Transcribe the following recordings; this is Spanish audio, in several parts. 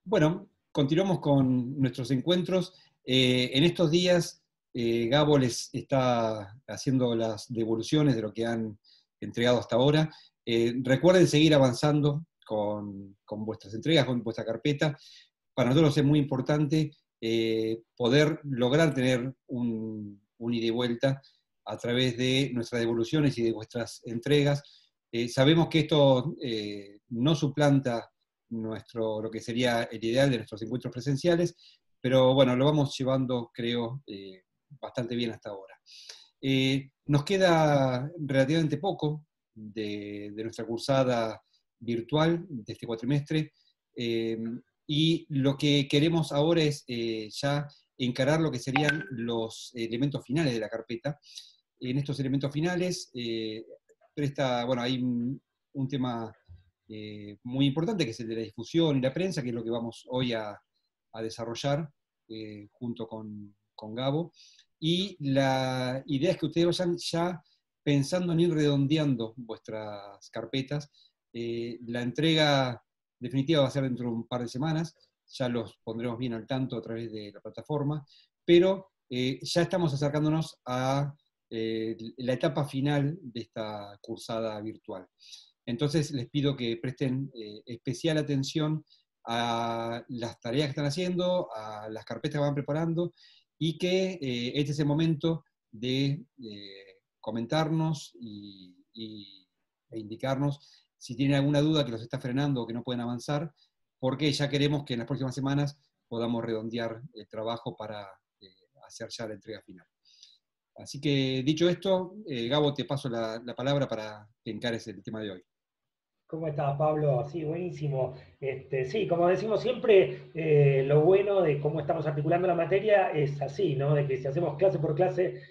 Bueno, continuamos con nuestros encuentros. En estos días, Gabo les está haciendo las devoluciones de lo que han entregado hasta ahora. Recuerden seguir avanzando con vuestras entregas, con vuestra carpeta. Para nosotros es muy importante poder lograr tener un ida y vuelta a través de nuestras devoluciones y de vuestras entregas. Sabemos que esto no suplanta lo que sería el ideal de nuestros encuentros presenciales, pero bueno, lo vamos llevando, creo, bastante bien hasta ahora. Nos queda relativamente poco de nuestra cursada virtual de este cuatrimestre, y lo que queremos ahora es ya encarar lo que serían los elementos finales de la carpeta. En estos elementos finales, bueno, hay un tema muy importante, que es el de la difusión y la prensa, que es lo que vamos hoy a desarrollar junto con Gabo. Y la idea es que ustedes vayan ya pensando en ir redondeando vuestras carpetas. La entrega definitiva va a ser dentro de un par de semanas, ya los pondremos bien al tanto a través de la plataforma, pero ya estamos acercándonos a la etapa final de esta cursada virtual. Entonces les pido que presten especial atención a las tareas que están haciendo, a las carpetas que van preparando, y que este es el momento de comentarnos e indicarnos si tienen alguna duda que los está frenando o que no pueden avanzar, porque ya queremos que en las próximas semanas podamos redondear el trabajo para hacer ya la entrega final. Así que, dicho esto, Gabo, te paso la palabra para que encares el tema de hoy. ¿Cómo estás, Pablo? Sí, buenísimo. Sí, como decimos siempre, lo bueno de cómo estamos articulando la materia es así, ¿no? De que si hacemos clase por clase,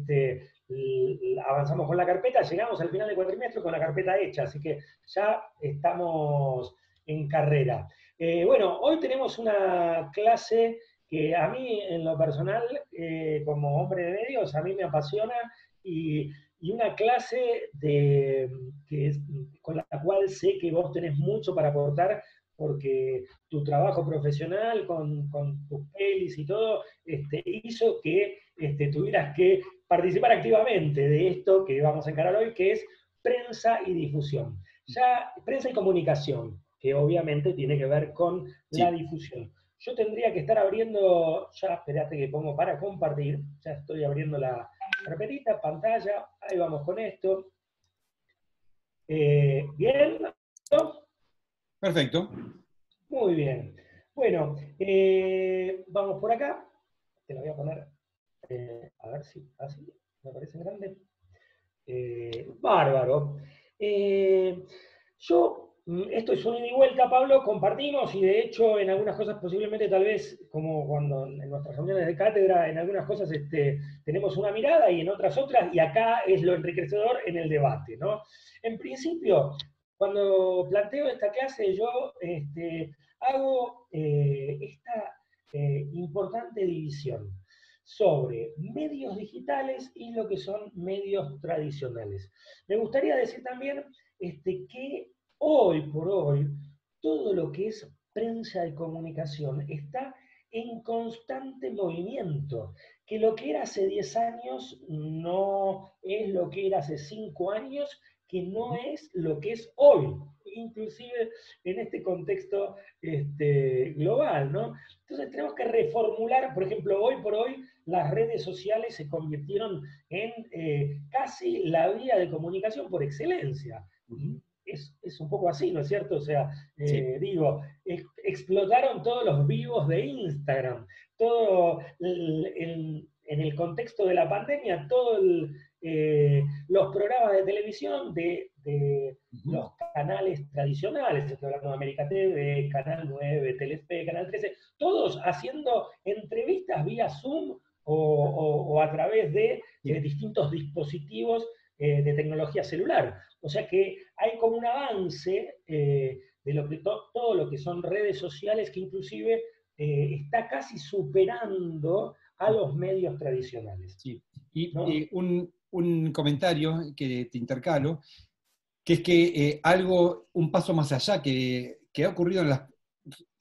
avanzamos con la carpeta, llegamos al final del cuatrimestre con la carpeta hecha, así que ya estamos en carrera. Bueno, hoy tenemos una clase que a mí, en lo personal, como hombre de medios, a mí me apasiona y una clase con la cual sé que vos tenés mucho para aportar, porque tu trabajo profesional con tus pelis y todo hizo que tuvieras que participar activamente de esto que vamos a encarar hoy, que es prensa y difusión. Ya, prensa y comunicación, que obviamente tiene que ver con la Sí. difusión. Yo tendría que estar abriendo, ya espérate que pongo para compartir, ya estoy abriendo la carpetita, pantalla, ahí vamos con esto. ¿Bien? Perfecto. Muy bien. Bueno, vamos por acá. Te lo voy a poner, a ver si así me parece grande. Bárbaro. Esto es un ida y vuelta, Pablo, compartimos y de hecho en algunas cosas posiblemente tal vez, como cuando en nuestras reuniones de cátedra, en algunas cosas tenemos una mirada y en otras otras, y acá es lo enriquecedor en el debate, ¿no? En principio, cuando planteo esta clase, yo hago esta importante división sobre medios digitales y lo que son medios tradicionales. Me gustaría decir también que hoy por hoy todo lo que es prensa y comunicación está en constante movimiento, que lo que era hace 10 años no es lo que era hace 5 años, que no es lo que es hoy, inclusive en este contexto global, ¿no? Entonces tenemos que reformular, por ejemplo, hoy por hoy las redes sociales se convirtieron en casi la vía de comunicación por excelencia. Y es un poco así, ¿no es cierto? O sea, Sí. explotaron todos los vivos de Instagram, todo en el contexto de la pandemia, todos los programas de televisión de los canales tradicionales, estoy hablando de América TV, Canal 9, Telefe, Canal 13, todos haciendo entrevistas vía Zoom o a través de Sí. distintos dispositivos de tecnología celular. O sea que hay como un avance de todo lo que son redes sociales que inclusive está casi superando a los medios tradicionales. Sí. Y ¿No? un comentario que te intercalo, que es que un paso más allá que ha ocurrido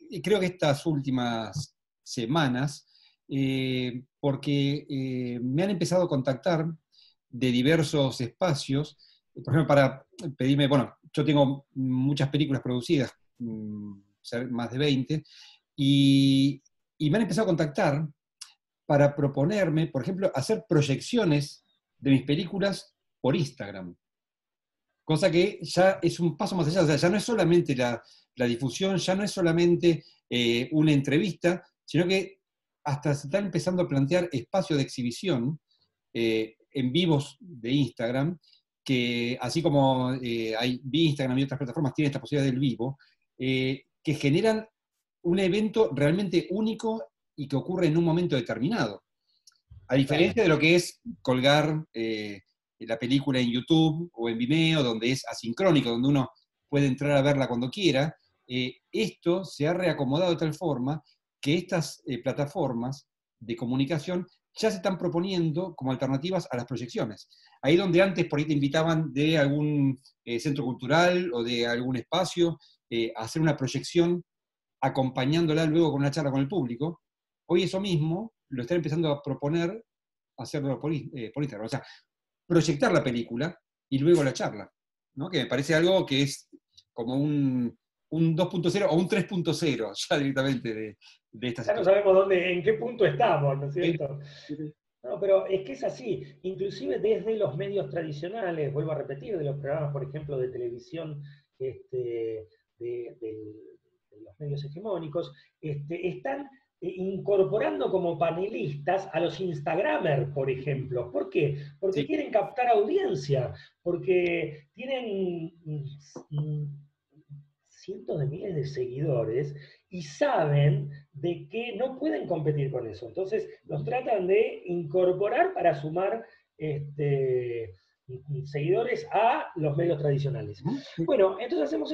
creo que estas últimas semanas, porque me han empezado a contactar de diversos espacios, por ejemplo, para pedirme, bueno, yo tengo muchas películas producidas, más de 20, y me han empezado a contactar para proponerme, por ejemplo, hacer proyecciones de mis películas por Instagram. Cosa que ya es un paso más allá, o sea, ya no es solamente la difusión, ya no es solamente una entrevista, sino que hasta se están empezando a plantear espacios de exhibición en vivos de Instagram, que así como hay Instagram y otras plataformas tienen esta posibilidad del vivo, que generan un evento realmente único y que ocurre en un momento determinado. A diferencia de lo que es colgar la película en YouTube o en Vimeo, donde es asincrónico, donde uno puede entrar a verla cuando quiera, esto se ha reacomodado de tal forma que estas plataformas de comunicación ya se están proponiendo como alternativas a las proyecciones. Ahí donde antes por ahí te invitaban de algún centro cultural o de algún espacio a hacer una proyección acompañándola luego con una charla con el público, hoy eso mismo lo están empezando a proponer hacerlo por Instagram. O sea, proyectar la película y luego la charla, ¿no? Que me parece algo que es como un 2.0 o un 3.0 ya directamente de esta Ya no situación. sabemos en qué punto estamos, ¿no es Sí, cierto? sí, sí. No, pero es que es así, inclusive desde los medios tradicionales, vuelvo a repetir, de los programas, por ejemplo, de televisión, de los medios hegemónicos, están incorporando como panelistas a los Instagramers, por ejemplo. ¿Por qué? Porque Sí. quieren captar audiencia, porque tienen cientos de miles de seguidores y saben de que no pueden competir con eso. Entonces los tratan de incorporar para sumar seguidores a los medios tradicionales. Bueno, entonces hacemos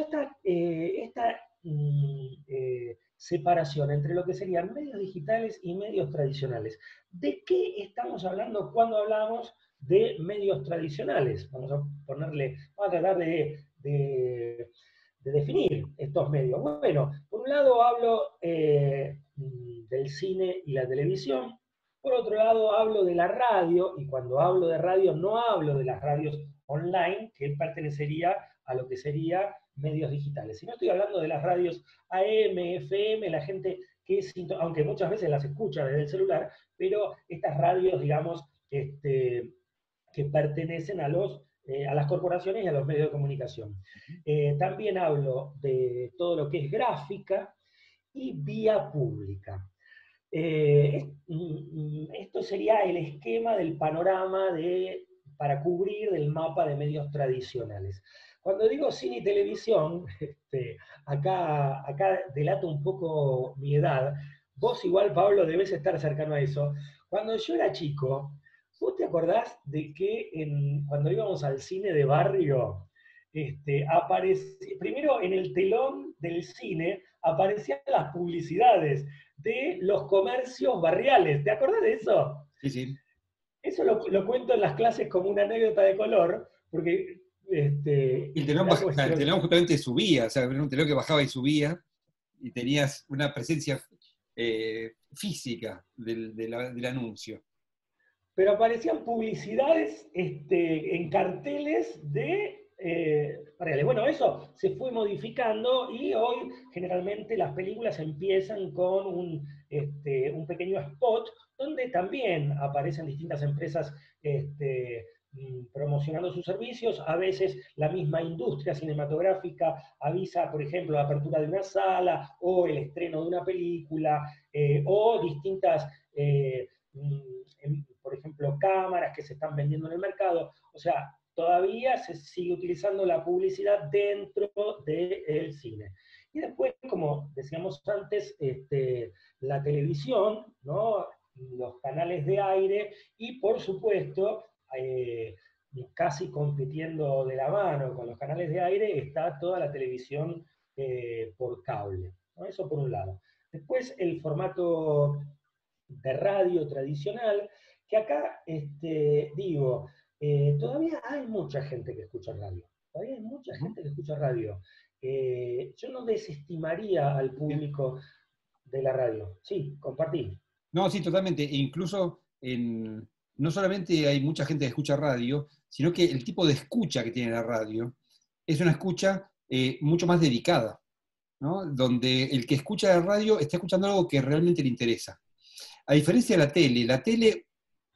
esta separación entre lo que serían medios digitales y medios tradicionales. ¿De qué estamos hablando cuando hablamos de medios tradicionales? Vamos a tratar de definir estos medios. Bueno, por un lado hablo del cine y la televisión, por otro lado hablo de la radio, y cuando hablo de radio no hablo de las radios online, que pertenecería a lo que sería medios digitales, sino estoy hablando de las radios AM, FM, la gente que es, aunque muchas veces las escucha desde el celular, pero estas radios, digamos, que pertenecen a las corporaciones y a los medios de comunicación. También hablo de todo lo que es gráfica y vía pública. Esto sería el esquema del panorama para cubrir del mapa de medios tradicionales. Cuando digo cine y televisión, acá delato un poco mi edad. Vos igual, Pablo, debes estar cercano a eso. Cuando yo era chico, ¿vos te acordás de que cuando íbamos al cine de barrio, primero en el telón del cine aparecían las publicidades de los comercios barriales? ¿Te acordás de eso? Sí, sí. Eso lo cuento en las clases como una anécdota de color, porque Y el telón, la el cuestión. telón justamente subía, o sea, era un telón que bajaba y subía, y tenías una presencia física del anuncio. Pero aparecían publicidades en carteles de barriales. Bueno, eso se fue modificando y hoy generalmente las películas empiezan con un pequeño spot donde también aparecen distintas empresas promocionando sus servicios. A veces la misma industria cinematográfica avisa, por ejemplo, la apertura de una sala o el estreno de una película o distintas por ejemplo, cámaras que se están vendiendo en el mercado. O sea, todavía se sigue utilizando la publicidad dentro del cine. Y después, como decíamos antes, la televisión, ¿no? Los canales de aire y, por supuesto, casi compitiendo de la mano con los canales de aire, está toda la televisión por cable, ¿no? Eso por un lado. Después, el formato de radio tradicional, que acá, todavía hay mucha gente que escucha radio. Todavía hay mucha gente que escucha radio. yo no desestimaría al público de la radio. Sí, compartí. No, sí, totalmente. E incluso no solamente hay mucha gente que escucha radio, sino que el tipo de escucha que tiene la radio es una escucha mucho más dedicada, ¿no? Donde el que escucha la radio está escuchando algo que realmente le interesa. A diferencia de la tele,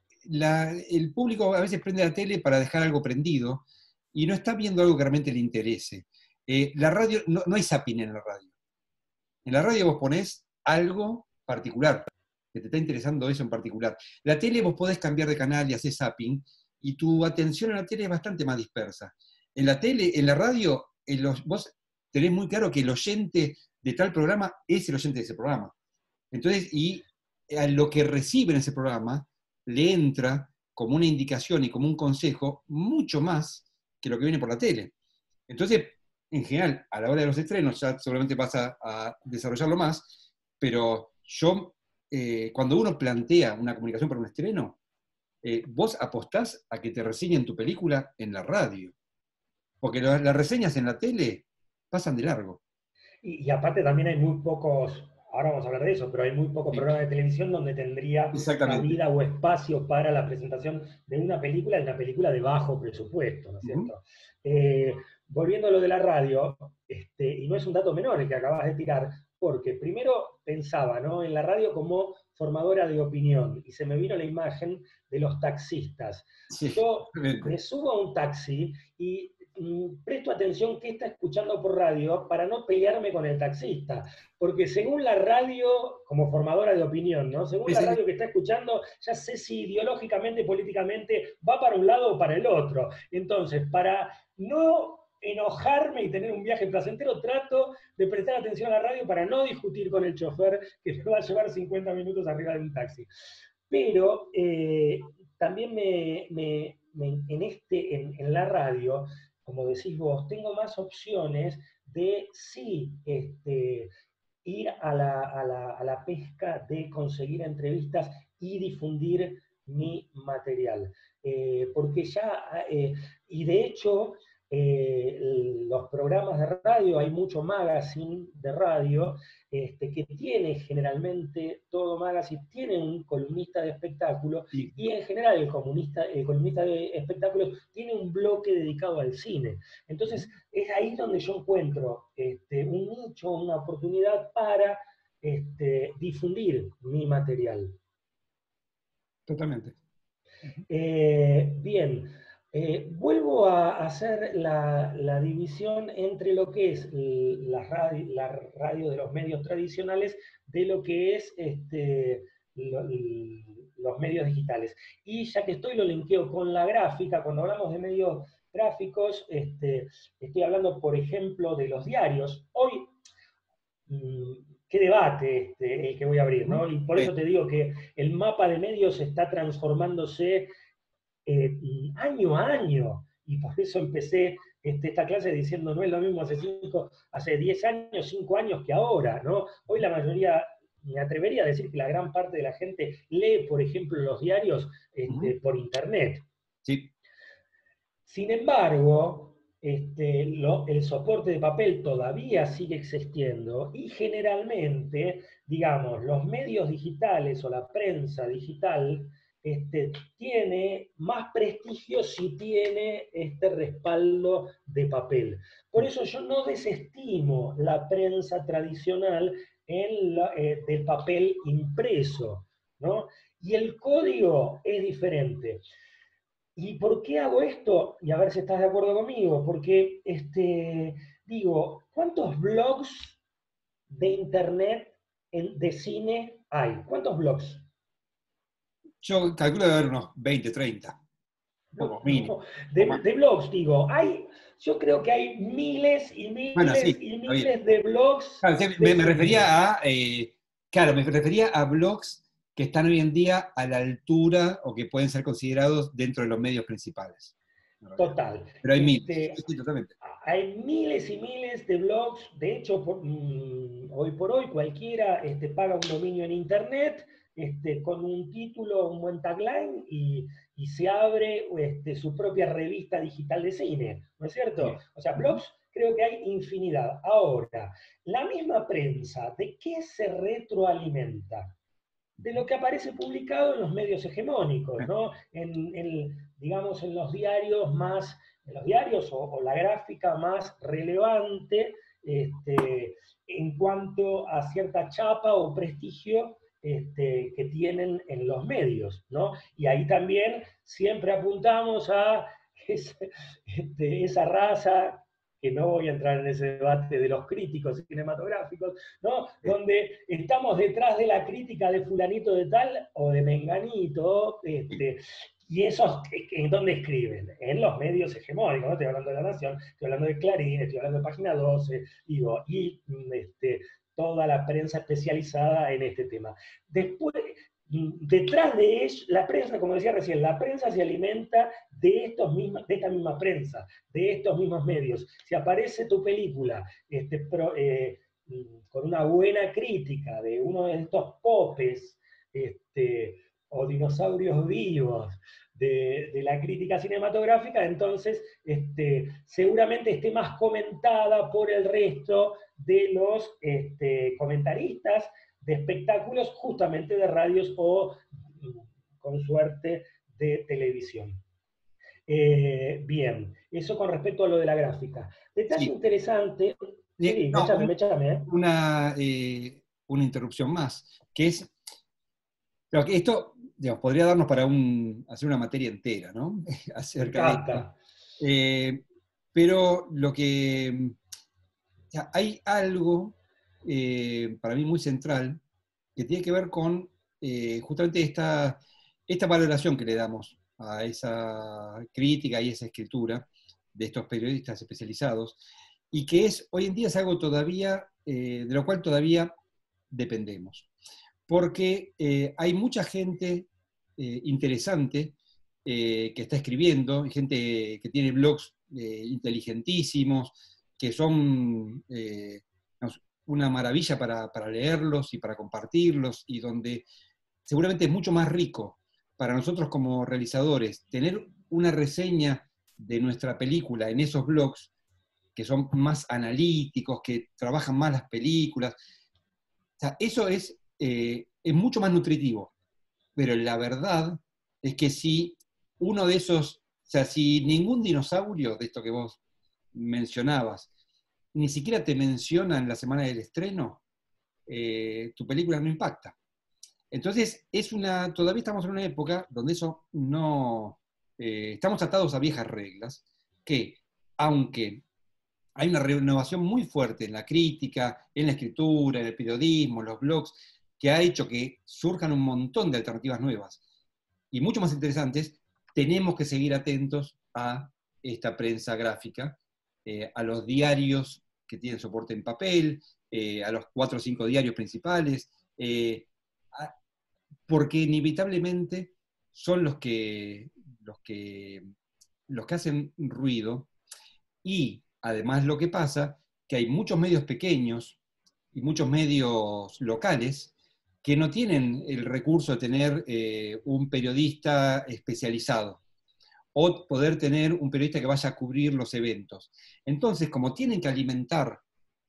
el público a veces prende la tele para dejar algo prendido y no está viendo algo que realmente le interese. La radio, no hay zapping en la radio. En la radio vos ponés algo particular, que te está interesando eso en particular. La tele vos podés cambiar de canal y hacer zapping, y tu atención en la tele es bastante más dispersa. En la tele, en la radio, vos tenés muy claro que el oyente de tal programa es el oyente de ese programa. Entonces, y a lo que recibe en ese programa, le entra como una indicación y como un consejo mucho más que lo que viene por la tele. Entonces, en general, a la hora de los estrenos, ya seguramente vas a desarrollarlo más, pero yo, cuando uno plantea una comunicación para un estreno, vos apostás a que te reseñen tu película en la radio, porque las reseñas en la tele pasan de largo. Y aparte también hay muy pocos, ahora vamos a hablar de eso, pero hay muy pocos Sí, programas de televisión donde tendría exactamente. cabida o espacio para la presentación de una película de bajo presupuesto, ¿no es Uh-huh. cierto? Volviendo a lo de la radio, y no es un dato menor el que acabas de tirar, porque primero pensaba, ¿no?, en la radio como formadora de opinión, y se me vino la imagen de los taxistas. Sí, Yo me totalmente. subo a un taxi y presto atención qué está escuchando por radio para no pelearme con el taxista, porque según la radio, como formadora de opinión, ¿no?, según Sí, la sí, radio que está escuchando, ya sé si ideológicamente, políticamente va para un lado o para el otro. Entonces, para no enojarme y tener un viaje placentero, trato de prestar atención a la radio para no discutir con el chofer que me va a llevar 50 minutos arriba de un taxi. Pero también en la radio, como decís vos, tengo más opciones de sí ir a la pesca de conseguir entrevistas y difundir mi material. Porque ya, y de hecho, los programas de radio, hay mucho magazine de radio, que tiene generalmente, todo magazine tiene un columnista de espectáculo, sí, y en general el columnista de espectáculos tiene un bloque dedicado al cine. Entonces, es ahí donde yo encuentro un nicho, una oportunidad para difundir mi material. totalmente. Bien, vuelvo a hacer la división entre lo que es la radio de los medios tradicionales de lo que es los medios digitales. Y ya que estoy, lo linkeo con la gráfica. Cuando hablamos de medios gráficos, estoy hablando, por ejemplo, de los diarios. Hoy, qué debate el que voy a abrir, ¿no? Y por Sí, eso te digo que el mapa de medios está transformándose año a año. Y por eso empecé esta clase diciendo, no es lo mismo hace 10 años, 5 años que ahora, ¿no? Hoy la mayoría, me atrevería a decir que la gran parte de la gente lee, por ejemplo, los diarios por internet. sí, Sin embargo, el soporte de papel todavía sigue existiendo y generalmente, digamos, los medios digitales o la prensa digital tiene más prestigio si tiene este respaldo de papel. Por eso yo no desestimo la prensa tradicional del papel impreso, ¿no? Y el código es diferente. ¿Y por qué hago esto? Y a ver si estás de acuerdo conmigo, porque digo, ¿cuántos blogs de internet de cine hay? ¿Cuántos blogs? yo calculo de haber unos 20, 30, No, poco mínimo, no, o más. de blogs, digo, yo creo que hay miles y Bueno, sí, miles y está bien. miles de blogs Claro, sí, de me cine. refería claro, me refería a blogs que están hoy en día a la altura o que pueden ser considerados dentro de los medios principales, en realidad. Total. Pero hay miles, sí, sí, totalmente. Hay miles y miles de blogs. De hecho, hoy por hoy cualquiera paga un dominio en internet con un título, un buen tagline, y se abre su propia revista digital de cine, ¿no es cierto? Sí. O sea, Ujú. blogs creo que hay infinidad. Ahora, la misma prensa, ¿de qué se retroalimenta? De lo que aparece publicado en los medios hegemónicos, ¿no? Digamos, en los diarios más, en los diarios o la gráfica más relevante en cuanto a cierta chapa o prestigio que tienen en los medios, ¿no? Y ahí también siempre apuntamos a esa raza, que no voy a entrar en ese debate de los críticos cinematográficos, ¿no? Donde estamos detrás de la crítica de fulanito de tal o de menganito, y esos, ¿en dónde escriben? En los medios hegemónicos, ¿no? Estoy hablando de La Nación, estoy hablando de Clarín, estoy hablando de Página 12, digo, y toda la prensa especializada en este tema. Después, detrás de ello, la prensa, como decía recién, la prensa se alimenta de esta misma prensa, de estos mismos medios. Si aparece tu película con una buena crítica de uno de estos popes o dinosaurios vivos de la crítica cinematográfica, entonces seguramente esté más comentada por el resto de los comentaristas de espectáculos, justamente de radios o, con suerte, de televisión. Bien, eso con respecto a lo de la gráfica. Detalle Sí. interesante, sí, No, méchame. una interrupción más, que es, creo que esto, digamos, podría darnos para hacer una materia entera, ¿no? Me Acerca de esto. encanta. Pero hay algo para mí muy central que tiene que ver con justamente esta valoración que le damos a esa crítica y esa escritura de estos periodistas especializados, y que hoy en día es algo todavía, de lo cual todavía dependemos. Porque hay mucha gente interesante que está escribiendo, gente que tiene blogs inteligentísimos, que son una maravilla para leerlos y para compartirlos, y donde seguramente es mucho más rico para nosotros como realizadores tener una reseña de nuestra película en esos blogs que son más analíticos, que trabajan más las películas. O sea, eso es mucho más nutritivo, pero la verdad es que si uno de esos, o sea, si ningún dinosaurio de esto que vos mencionabas, ni siquiera te menciona en la semana del estreno, tu película no impacta. Entonces, todavía estamos en una época donde eso no, estamos atados a viejas reglas, que aunque hay una renovación muy fuerte en la crítica, en la escritura, en el periodismo, en los blogs, que ha hecho que surjan un montón de alternativas nuevas y mucho más interesantes. Tenemos que seguir atentos a esta prensa gráfica, a los diarios que tienen soporte en papel, a los 4 o 5 diarios principales, porque inevitablemente son los que hacen ruido. Y además lo que pasa, que hay muchos medios pequeños y muchos medios locales que no tienen el recurso de tener un periodista especializado o poder tener un periodista que vaya a cubrir los eventos. Entonces, como tienen que alimentar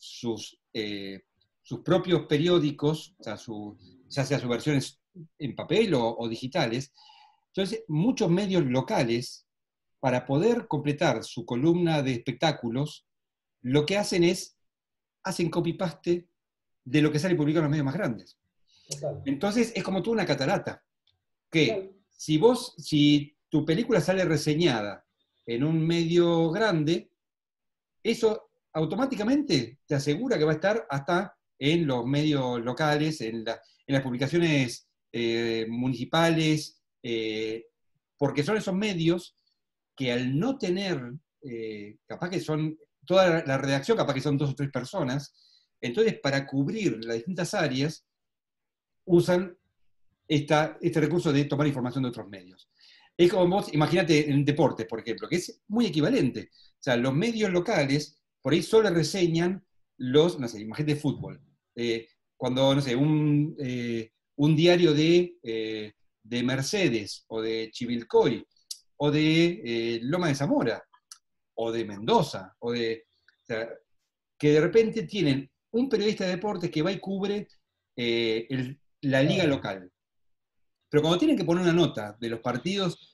sus propios periódicos, o sea, ya sea sus versiones en papel o digitales, entonces muchos medios locales, para poder completar su columna de espectáculos, lo que hacen copy-paste de lo que sale publicado en los medios más grandes. Total. Entonces es como toda una catarata, que Total. si tu película sale reseñada en un medio grande, eso automáticamente te asegura que va a estar hasta en los medios locales, en las publicaciones municipales, porque son esos medios que al no tener, capaz que son, toda la redacción capaz que son 2 o 3 personas, entonces para cubrir las distintas áreas usan este recurso de tomar información de otros medios. Es como vos, imagínate en deportes, por ejemplo, que es muy equivalente. O sea, los medios locales por ahí solo reseñan no sé, imagínate fútbol. Cuando, no sé, un diario de Mercedes, o de Chivilcoy, o de Loma de Zamora, o de Mendoza, o sea, que de repente tienen un periodista de deportes que va y cubre la liga local. Pero cuando tienen que poner una nota de los partidos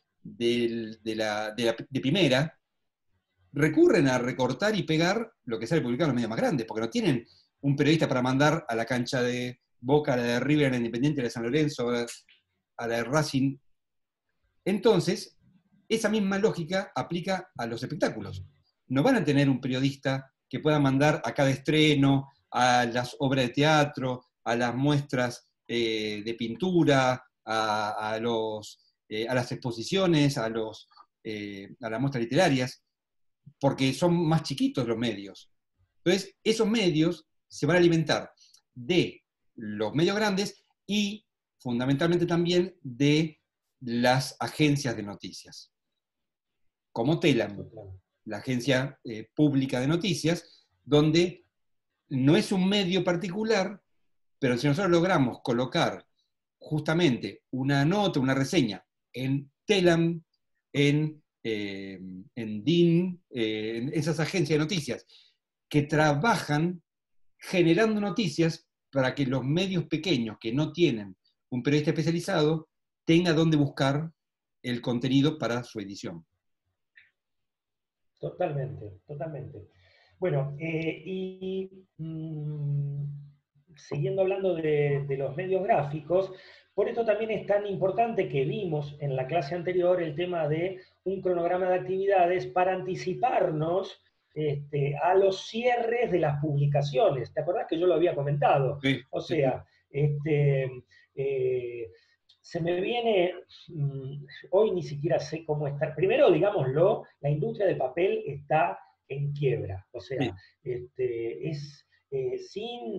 de primera, recurren a recortar y pegar lo que sale publicado en los medios más grandes, porque no tienen un periodista para mandar a la cancha de Boca, a la de River, a la Independiente, a la de San Lorenzo, a la de Racing. Entonces, esa misma lógica aplica a los espectáculos. No van a tener un periodista que pueda mandar a cada estreno, a las obras de teatro, a las muestras de pintura, a las exposiciones, a las muestras literarias, porque son más chiquitos los medios. Entonces, esos medios se van a alimentar de los medios grandes y fundamentalmente también de las agencias de noticias, como Telam, la agencia pública de noticias, donde no es un medio particular, pero si nosotros logramos colocar justamente una nota, una reseña en Telam, en DIN, en esas agencias de noticias, que trabajan generando noticias para que los medios pequeños que no tienen un periodista especializado tengan dónde buscar el contenido para su edición. Totalmente, totalmente. Bueno, siguiendo hablando de los medios gráficos, por esto también es tan importante que vimos en la clase anterior el tema de un cronograma de actividades para anticiparnos a los cierres de las publicaciones. ¿Te acordás que yo lo había comentado? Sí, O sí, sea, se me viene, hoy ni siquiera sé cómo estar. Primero, digámoslo, la industria del papel está en quiebra. O sea, sí. es sin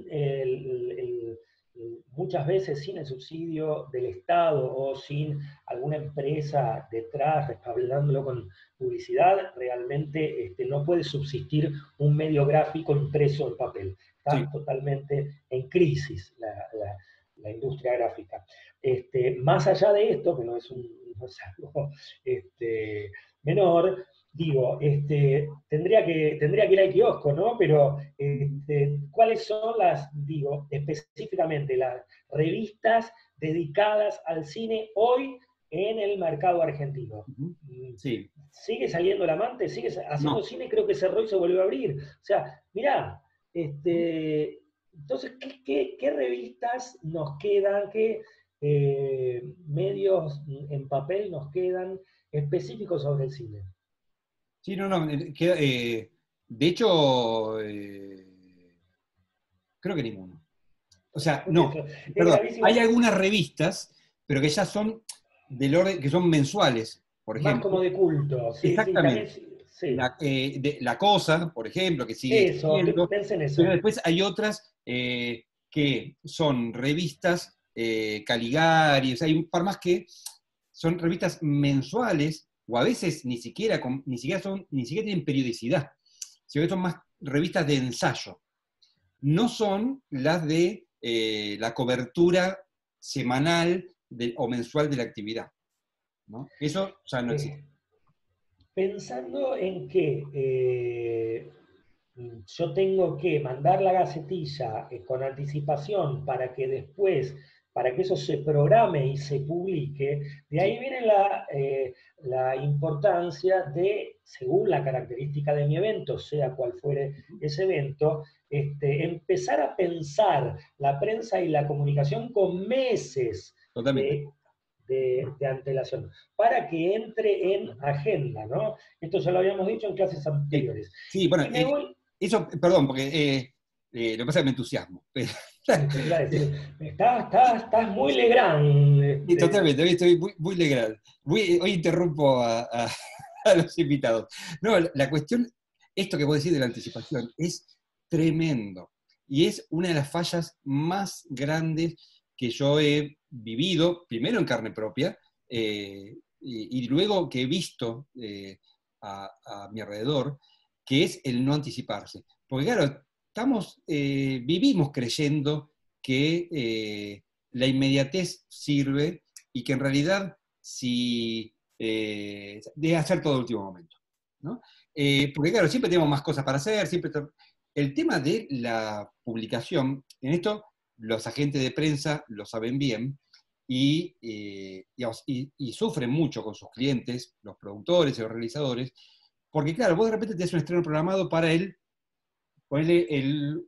muchas veces sin el subsidio del Estado o sin alguna empresa detrás respaldándolo con publicidad, realmente no puede subsistir un medio gráfico impreso en papel. Está Sí. totalmente en crisis la industria gráfica. Más allá de esto, que no es algo menor, digo, tendría que ir al kiosco, ¿no? Pero, ¿cuáles son específicamente las revistas dedicadas al cine hoy en el mercado argentino? Sí. ¿Sigue saliendo El Amante? ¿Sigue haciendo No. cine? Creo que cerró y se volvió a abrir. O sea, mirá, entonces, ¿qué revistas nos quedan? ¿Qué medios en papel nos quedan específicos sobre el cine? Sí, no. De hecho, creo que ninguno. O sea, Por no, eso, es perdón, hay gravísimo. algunas revistas, pero que ya son del orden, que son mensuales, por Más como ejemplo. de culto, sí, sí, también, Exactamente. sí. La Cosa, por ejemplo, que sigue Eso, existiendo, pensé en pero eso. después hay otras que son revistas Caligari, o sea, hay un par más que son revistas mensuales, o a veces ni siquiera tienen periodicidad, sino que son más revistas de ensayo. No son las de la cobertura semanal o mensual de la actividad, ¿no? Eso ya no existe. Pensando en que yo tengo que mandar la gacetilla con anticipación para que después, para que eso se programe y se publique, de ahí Sí. viene la importancia de, según la característica de mi evento, sea cual fuere ese evento, empezar a pensar la prensa y la comunicación con meses Totalmente. de antelación, para que entre en agenda, ¿no? Esto ya lo habíamos dicho en clases Sí, anteriores. sí, bueno, Y me voy, eso, perdón, porque lo que pasa es que me entusiasmo. te iba a decir, estás muy Legrand. Sí, totalmente, hoy estoy muy, muy legal. Hoy interrumpo a los invitados. No, la cuestión, esto que vos decís de la anticipación, es tremendo. Y es una de las fallas más grandes que yo he vivido, primero en carne propia, y luego que he visto a mi alrededor, que es el no anticiparse. Porque claro, vivimos creyendo que la inmediatez sirve y que en realidad si debe hacer todo el último momento, ¿no? Porque claro, siempre tenemos más cosas para hacer, el tema de la publicación, en esto los agentes de prensa lo saben bien digamos, y sufren mucho con sus clientes, los productores y los realizadores, porque claro, vos de repente tenés un estreno programado para ponele el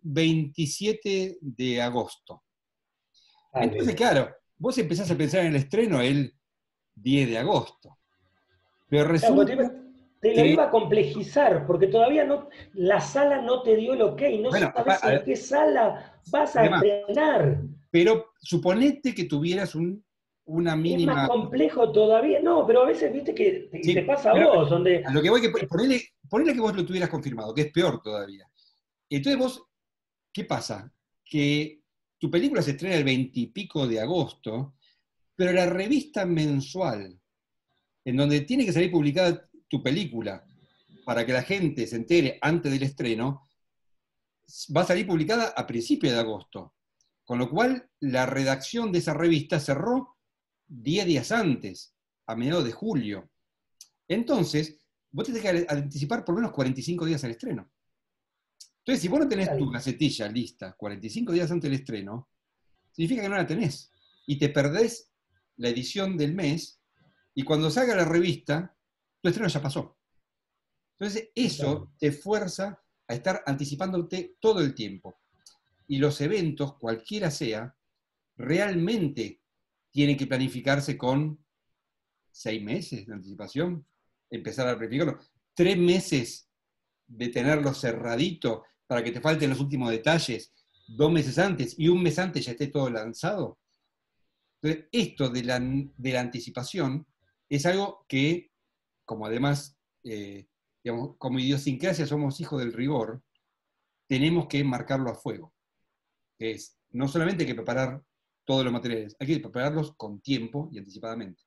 27 de agosto. Entonces, Dale. claro, vos empezás a pensar en el estreno el 10 de agosto, pero Claro, porque resulta te lo que, iba a complejizar, porque todavía no, la sala no te dio el ok, no bueno, sabes en qué sala vas a además, estrenar. pero suponete que tuvieras una Es más mínima. complejo todavía. No, pero a veces viste que, y te Sí, pasa a pero vos, donde a lo que voy, que ponele que vos lo tuvieras confirmado, que es peor todavía. Entonces vos, ¿qué pasa? Que tu película se estrena el 20 y pico de agosto, pero la revista mensual, en donde tiene que salir publicada tu película, para que la gente se entere antes del estreno, va a salir publicada a principios de agosto. Con lo cual, la redacción de esa revista cerró 10 días antes, a mediados de julio. Entonces, vos tenés que anticipar por lo menos 45 días al estreno. Entonces, si vos no tenés tu gacetilla lista 45 días antes del estreno, significa que no la tenés. Y te perdés la edición del mes, y cuando salga la revista, tu estreno ya pasó. Entonces, eso te fuerza a estar anticipándote todo el tiempo. Y los eventos, cualquiera sea, realmente tienen que planificarse con 6 meses de anticipación, empezar a planificarlo. 3 meses de tenerlo cerradito para que te falten los últimos detalles, 2 meses antes y un mes antes ya esté todo lanzado. Entonces, esto de la anticipación es algo que, como además, digamos, como idiosincrasia somos hijos del rigor, tenemos que marcarlo a fuego. Que es, no solamente hay que preparar todos los materiales, hay que prepararlos con tiempo y anticipadamente.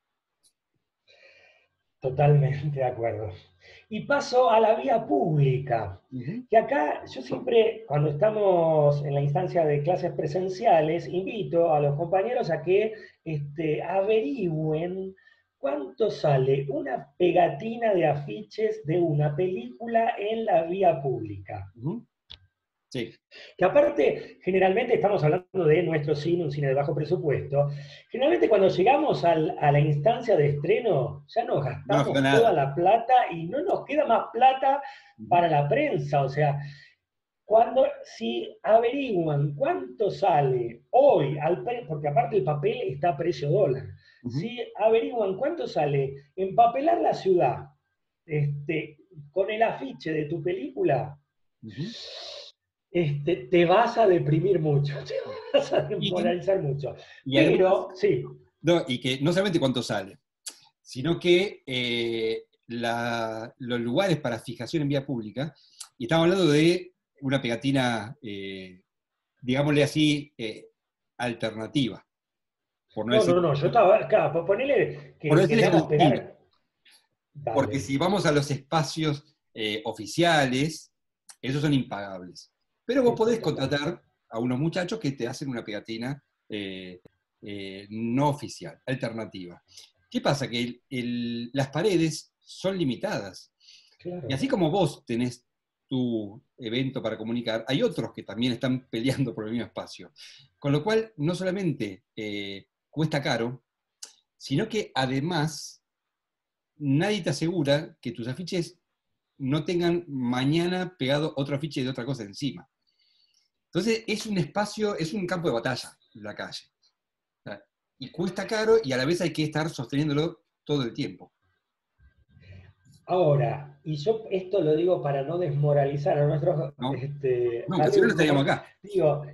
totalmente de acuerdo. Y paso a la vía pública, Ujú. que acá yo siempre, cuando estamos en la instancia de clases presenciales, invito a los compañeros a que averigüen cuánto sale una pegatina de afiches de una película en la vía pública. Ujú. Sí. Que aparte, generalmente estamos hablando de nuestro cine, un cine de bajo presupuesto. Generalmente cuando llegamos a la instancia de estreno, ya nos No fue gastamos toda nada. la plata y no nos queda más plata Ujú. para la prensa. O sea, si averiguan cuánto sale hoy, porque aparte el papel está a precio dólar, Ujú. si averiguan cuánto sale empapelar la ciudad con el afiche de tu película, Ujú. te vas a deprimir mucho, te vas a Y, desmoralizar mucho. y además, Pero, sí, no, y que no solamente cuánto sale, sino que los lugares para fijación en vía pública, y estamos hablando de una pegatina, digámosle así, alternativa, por no no, decir, no, no, yo estaba acá, ponele por no que decir queramos exhaustiva, pegar, porque dale. si vamos a los espacios oficiales, esos son impagables. Pero vos Sí, podés total. contratar a unos muchachos que te hacen una pegatina no oficial, alternativa. ¿Qué pasa? Que las paredes son limitadas. Y Claro. así como vos tenés tu evento para comunicar, hay otros que también están peleando por el mismo espacio. Con lo cual, no solamente cuesta caro, sino que además nadie te asegura que tus afiches no tengan mañana pegado otro afiche de otra cosa encima. Entonces es un espacio, es un campo de batalla, la calle. O sea, y cuesta caro y a la vez hay que estar sosteniéndolo todo el tiempo. Ahora, y yo esto lo digo para no desmoralizar a nuestros ¿No? Nunca, si no, no estaríamos alumnos, acá. digo,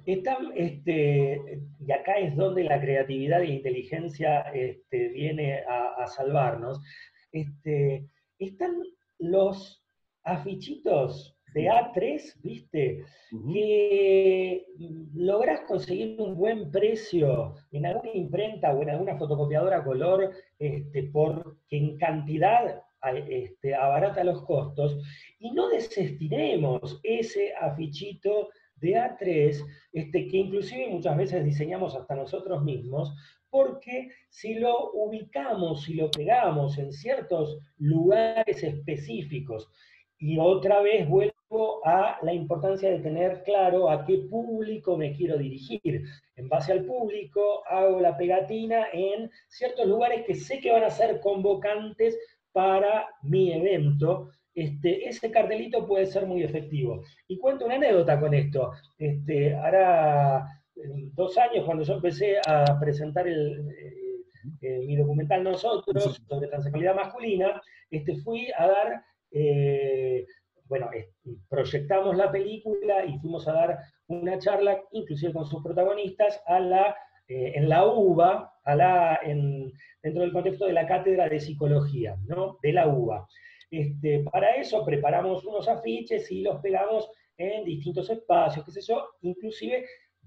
y acá es donde la creatividad y la inteligencia viene a salvarnos, están los afichitos de A3, ¿viste? Ujú. Que lográs conseguir un buen precio en alguna imprenta o en alguna fotocopiadora a color, porque en cantidad abarata los costos, y no desestimemos ese afichito de A3, que inclusive muchas veces diseñamos hasta nosotros mismos, porque si lo ubicamos, si lo pegamos en ciertos lugares específicos, Y otra vez vuelvo a la importancia de tener claro a qué público me quiero dirigir. En base al público hago la pegatina en ciertos lugares que sé que van a ser convocantes para mi evento. Ese cartelito puede ser muy efectivo. Y cuento una anécdota con esto. Hará 2 años, cuando yo empecé a presentar mi documental Nosotros, sobre transexualidad masculina, fui a dar, bueno, proyectamos la película y fuimos a dar una charla, inclusive con sus protagonistas, en la UBA, dentro del contexto de la cátedra de psicología, ¿no? De la UBA. Para eso preparamos unos afiches y los pegamos en distintos espacios, qué sé yo, inclusive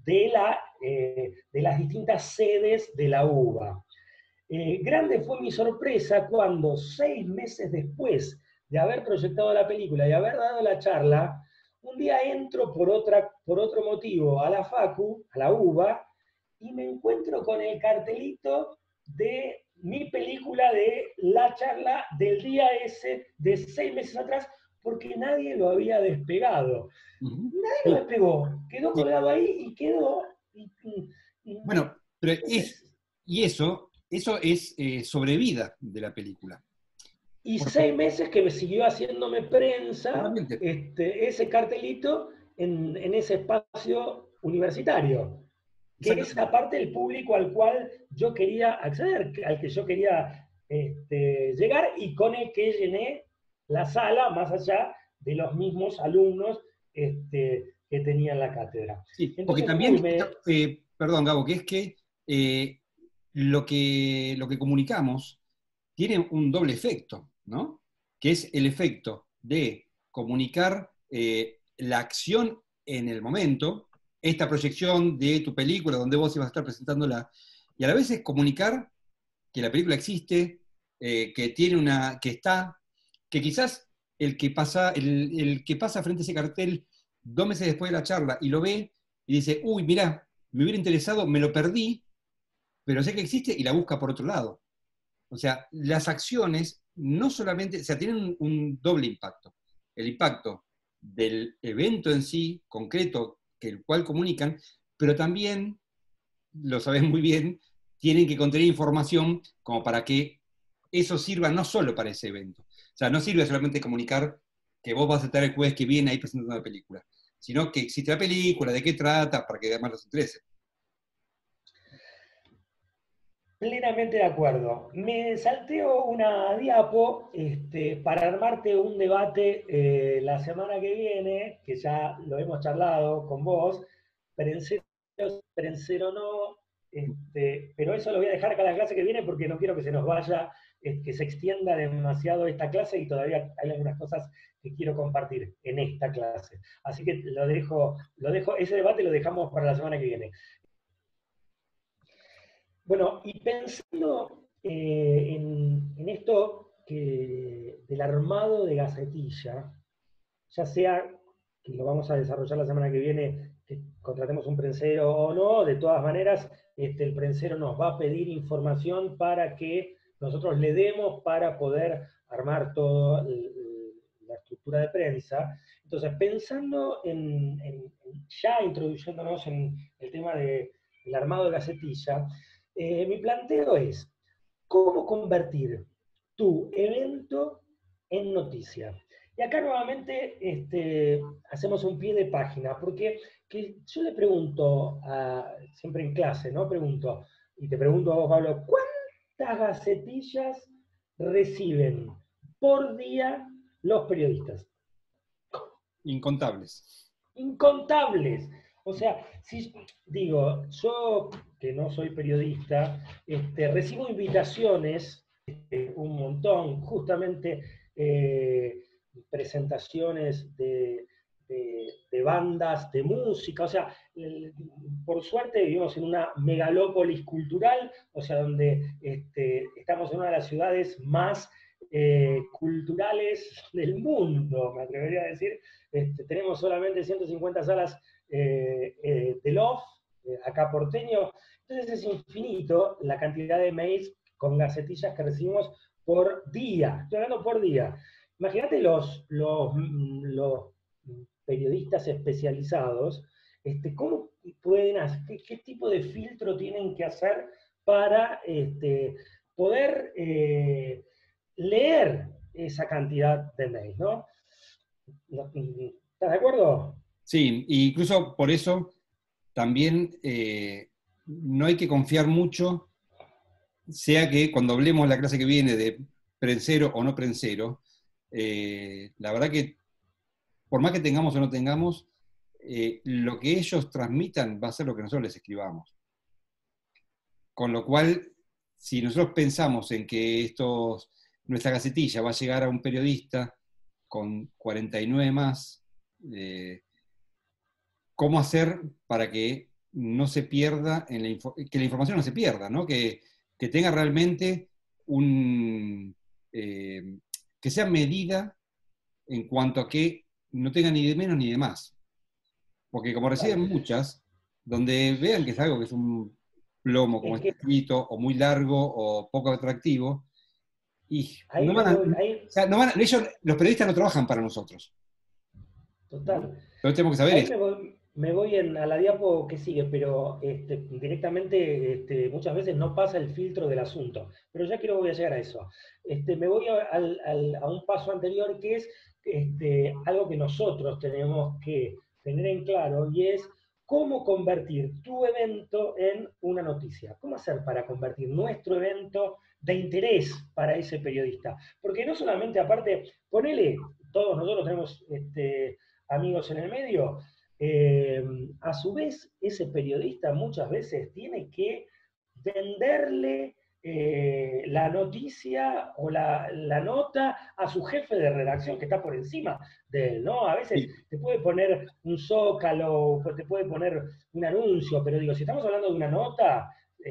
de las distintas sedes de la UBA. Grande fue mi sorpresa cuando 6 meses después de haber proyectado la película y haber dado la charla, un día entro por otro motivo a la Facu, a la UBA, y me encuentro con el cartelito de mi película, de la charla del día ese de 6 meses atrás, porque nadie lo había despegado. Nadie lo despegó, quedó colgado ahí y quedó. Bueno, pero eso es sobrevida de la película. Y 6 meses que me siguió haciéndome prensa ese cartelito en ese espacio universitario, que es aparte el público al cual yo quería acceder, al que yo quería llegar y con el que llené la sala, más allá de los mismos alumnos que tenían la cátedra. Sí, porque también, perdón Gabo, que es que lo que comunicamos tiene un doble efecto, ¿no? Que es el efecto de comunicar la acción en el momento, esta proyección de tu película donde vos ibas a estar presentándola, y a la vez es comunicar que la película existe, que tiene que está, que quizás el que pasa frente a ese cartel 2 meses después de la charla y lo ve y dice, uy, mirá, me hubiera interesado, me lo perdí, pero sé que existe y la busca por otro lado. O sea, las acciones no solamente, o sea, tienen un doble impacto. El impacto del evento en sí, concreto, que el cual comunican, pero también, lo sabes muy bien, tienen que contener información como para que eso sirva no solo para ese evento. O sea, no sirve solamente comunicar que vos vas a estar el jueves que viene ahí presentando la película, sino que existe la película, de qué trata, para que además los interese. Plenamente de acuerdo. Me salteo una diapo para armarte un debate la semana que viene, que ya lo hemos charlado con vos, prensero no, pero eso lo voy a dejar acá la clase que viene porque no quiero que se nos vaya, que se extienda demasiado esta clase y todavía hay algunas cosas que quiero compartir en esta clase. Así que ese debate lo dejamos para la semana que viene. Bueno, y pensando en esto del armado de gacetilla, ya sea que lo vamos a desarrollar la semana que viene, que contratemos un prensero o no, de todas maneras, el prensero nos va a pedir información para que nosotros le demos para poder armar toda la estructura de prensa. Entonces, pensando ya introduciéndonos en el tema del armado de gacetilla, mi planteo es, ¿cómo convertir tu evento en noticia? Y acá nuevamente hacemos un pie de página, porque yo le pregunto, siempre en clase, ¿no? Pregunto, y te pregunto a vos, Pablo, ¿cuántas gacetillas reciben por día los periodistas? Incontables. Incontables. O sea, si digo, yo que no soy periodista, recibo invitaciones, un montón, justamente presentaciones de bandas de música, o sea, por suerte vivimos en una megalópolis cultural, o sea, donde estamos en una de las ciudades más culturales del mundo, me atrevería a decir. Tenemos solamente 150 salas del off, acá porteño, entonces es infinito la cantidad de mails con gacetillas que recibimos por día, estoy hablando por día. imagínate los periodistas especializados, ¿cómo pueden hacer, qué tipo de filtro tienen que hacer para poder leer esa cantidad de mails, ¿no? ¿Estás de acuerdo? Sí, e incluso por eso también no hay que confiar mucho, sea que cuando hablemos la clase que viene de prensero o no prensero, la verdad que por más que tengamos o no tengamos, lo que ellos transmitan va a ser lo que nosotros les escribamos. Con lo cual, si nosotros pensamos en que nuestra gacetilla va a llegar a un periodista con 49 más, ¿cómo hacer para que no se pierda, que la información no se pierda, ¿no? Que tenga realmente que sea medida en cuanto a que no tenga ni de menos ni de más? Porque como Claro. reciben muchas, donde vean que es algo que es un plomo, como Es está que escrito, o muy largo, o poco atractivo, y ahí me voy, o sea, ellos, los periodistas no trabajan para nosotros, ¿no? total. Entonces tenemos que saber Ahí eso. me voy a la diapo que sigue, pero directamente muchas veces no pasa el filtro del asunto. Pero ya quiero voy a llegar a eso. Me voy a un paso anterior que es algo que nosotros tenemos que tener en claro y es cómo convertir tu evento en una noticia. ¿Cómo hacer para convertir nuestro evento de interés para ese periodista? Porque no solamente, aparte, ponele, todos nosotros tenemos amigos en el medio, eh, a su vez, ese periodista muchas veces tiene que venderle la noticia o la nota a su jefe de redacción que está por encima de él, ¿no? A veces Sí, te puede poner un zócalo, te puede poner un anuncio, pero digo, si estamos hablando de una nota,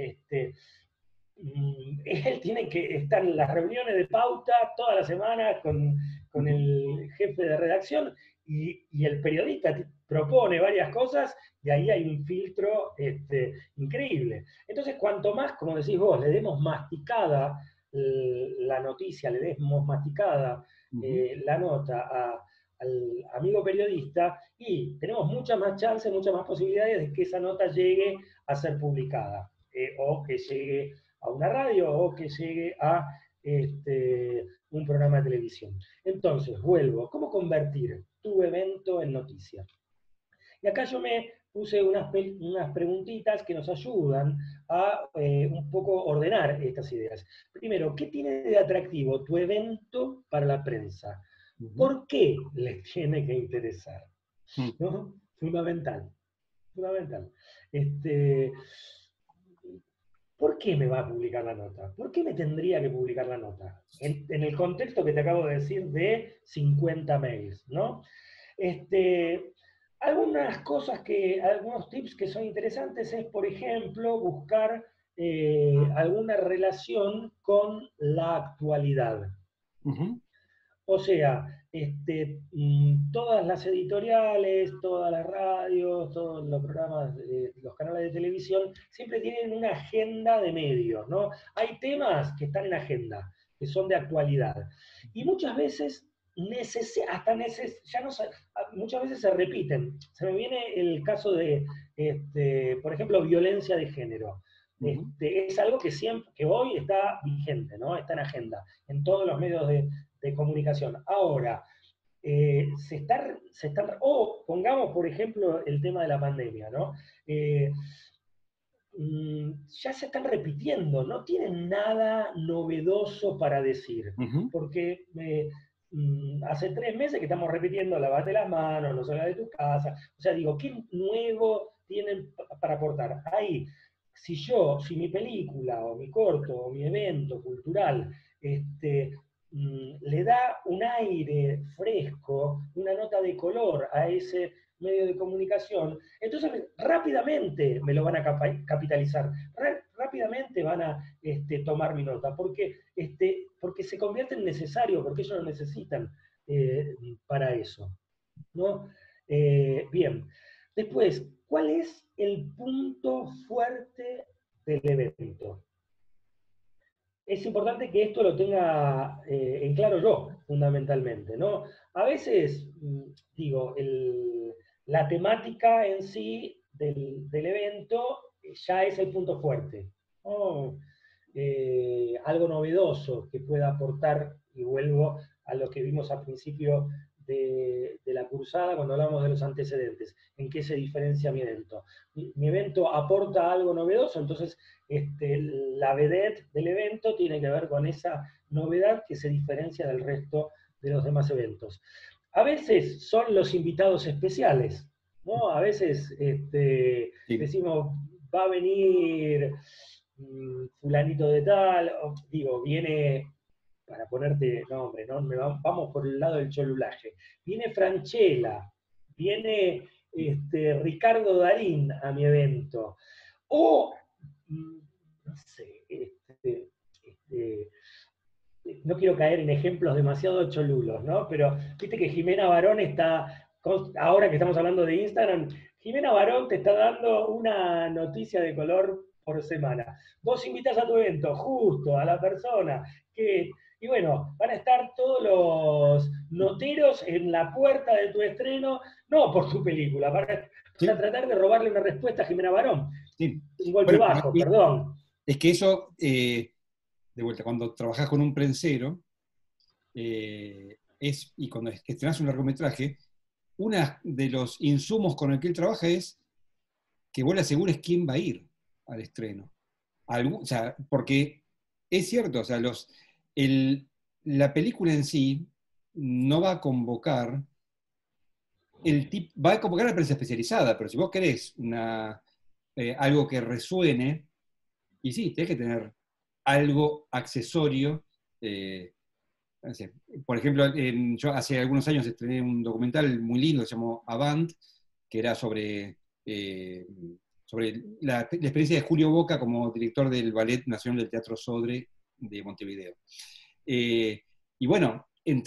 él tiene que estar en las reuniones de pauta toda la semana con ujú. el jefe de redacción y el periodista propone varias cosas y ahí hay un filtro increíble. Entonces, cuanto más, como decís vos, le demos masticada la noticia, le demos masticada Ujú. la nota al amigo periodista y tenemos muchas más chances, muchas más posibilidades de que esa nota llegue a ser publicada o que llegue a una radio o que llegue a un programa de televisión. Entonces, vuelvo, ¿cómo convertir tu evento en noticia? Y acá yo me puse unas preguntitas que nos ayudan a un poco ordenar estas ideas. Primero, ¿qué tiene de atractivo tu evento para la prensa? Ujú. ¿Por qué les tiene que interesar? Ujú. ¿No? Fundamental, fundamental. Este, ¿Por qué me va a publicar la nota? ¿Por qué me tendría que publicar la nota? En el contexto que te acabo de decir de 50 mails, ¿no? Algunas cosas algunos tips que son interesantes es, por ejemplo, buscar alguna relación con la actualidad. Ujú. O sea, todas las editoriales, todas las radios, todos los programas, los canales de televisión, siempre tienen una agenda de medios, ¿no? Hay temas que están en agenda, que son de actualidad. Y muchas veces, ya no muchas veces se repiten. Se me viene el caso de, por ejemplo, violencia de género. Ujú. Es algo que hoy está vigente, ¿no? Está en agenda, en todos los medios de comunicación. Ahora, o pongamos, por ejemplo, el tema de la pandemia, ¿no? Eh, ya se están repitiendo, no tienen nada novedoso para decir, Ujú. porque hace 3 meses que estamos repitiendo lavate las manos, no salgas de tu casa, o sea, digo, ¿qué nuevo tienen para aportar? Ahí, si mi película o mi corto o mi evento cultural le da un aire fresco, una nota de color a ese medio de comunicación, entonces rápidamente me lo van a capitalizar, rápidamente van a tomar mi nota, porque se convierte en necesario, porque ellos lo necesitan para eso. ¿No? Bien, después, ¿cuál es el punto fuerte del evento? es importante que esto lo tenga en claro yo, fundamentalmente, ¿no? A veces, digo, la temática en sí del evento ya es el punto fuerte, ¿no? Algo novedoso que pueda aportar, y vuelvo a lo que vimos al principio de la cursada cuando hablamos de los antecedentes, en qué se diferencia mi evento. Mi evento aporta algo novedoso, entonces la vedette del evento tiene que ver con esa novedad que se diferencia del resto de los demás eventos. A veces son los invitados especiales, ¿no? A veces Sí. decimos, va a venir fulanito de tal, digo, viene, para ponerte nombre, ¿no? Vamos por el lado del cholulaje. Viene Franchella, viene Ricardo Darín a mi evento. O, no sé, no quiero caer en ejemplos demasiado cholulos, ¿no? Pero viste que Jimena Barón está, ahora que estamos hablando de Instagram, Jimena Barón te está dando una noticia de color por semana. Vos invitas a tu evento justo a la persona que, y bueno, van a estar todos los noteros en la puerta de tu estreno, no por tu película, para Sí, tratar de robarle una respuesta a Jimena Barón. sí. Un golpe Bueno, bajo, perdón. es que eso, de vuelta, cuando trabajás con un prensero, y cuando estrenás un largometraje, uno de los insumos con el que él trabaja es que vos le asegures quién va a ir al estreno. O sea, porque es cierto, o sea, la película en sí no va a convocar va a convocar a la prensa especializada, pero si vos querés algo que resuene, y sí, tenés que tener algo accesorio. No sé, por ejemplo, yo hace algunos años estrené un documental muy lindo que se llamó Avant, que era sobre la experiencia de Julio Boca como director del Ballet Nacional del Teatro Sodre de Montevideo. Y bueno,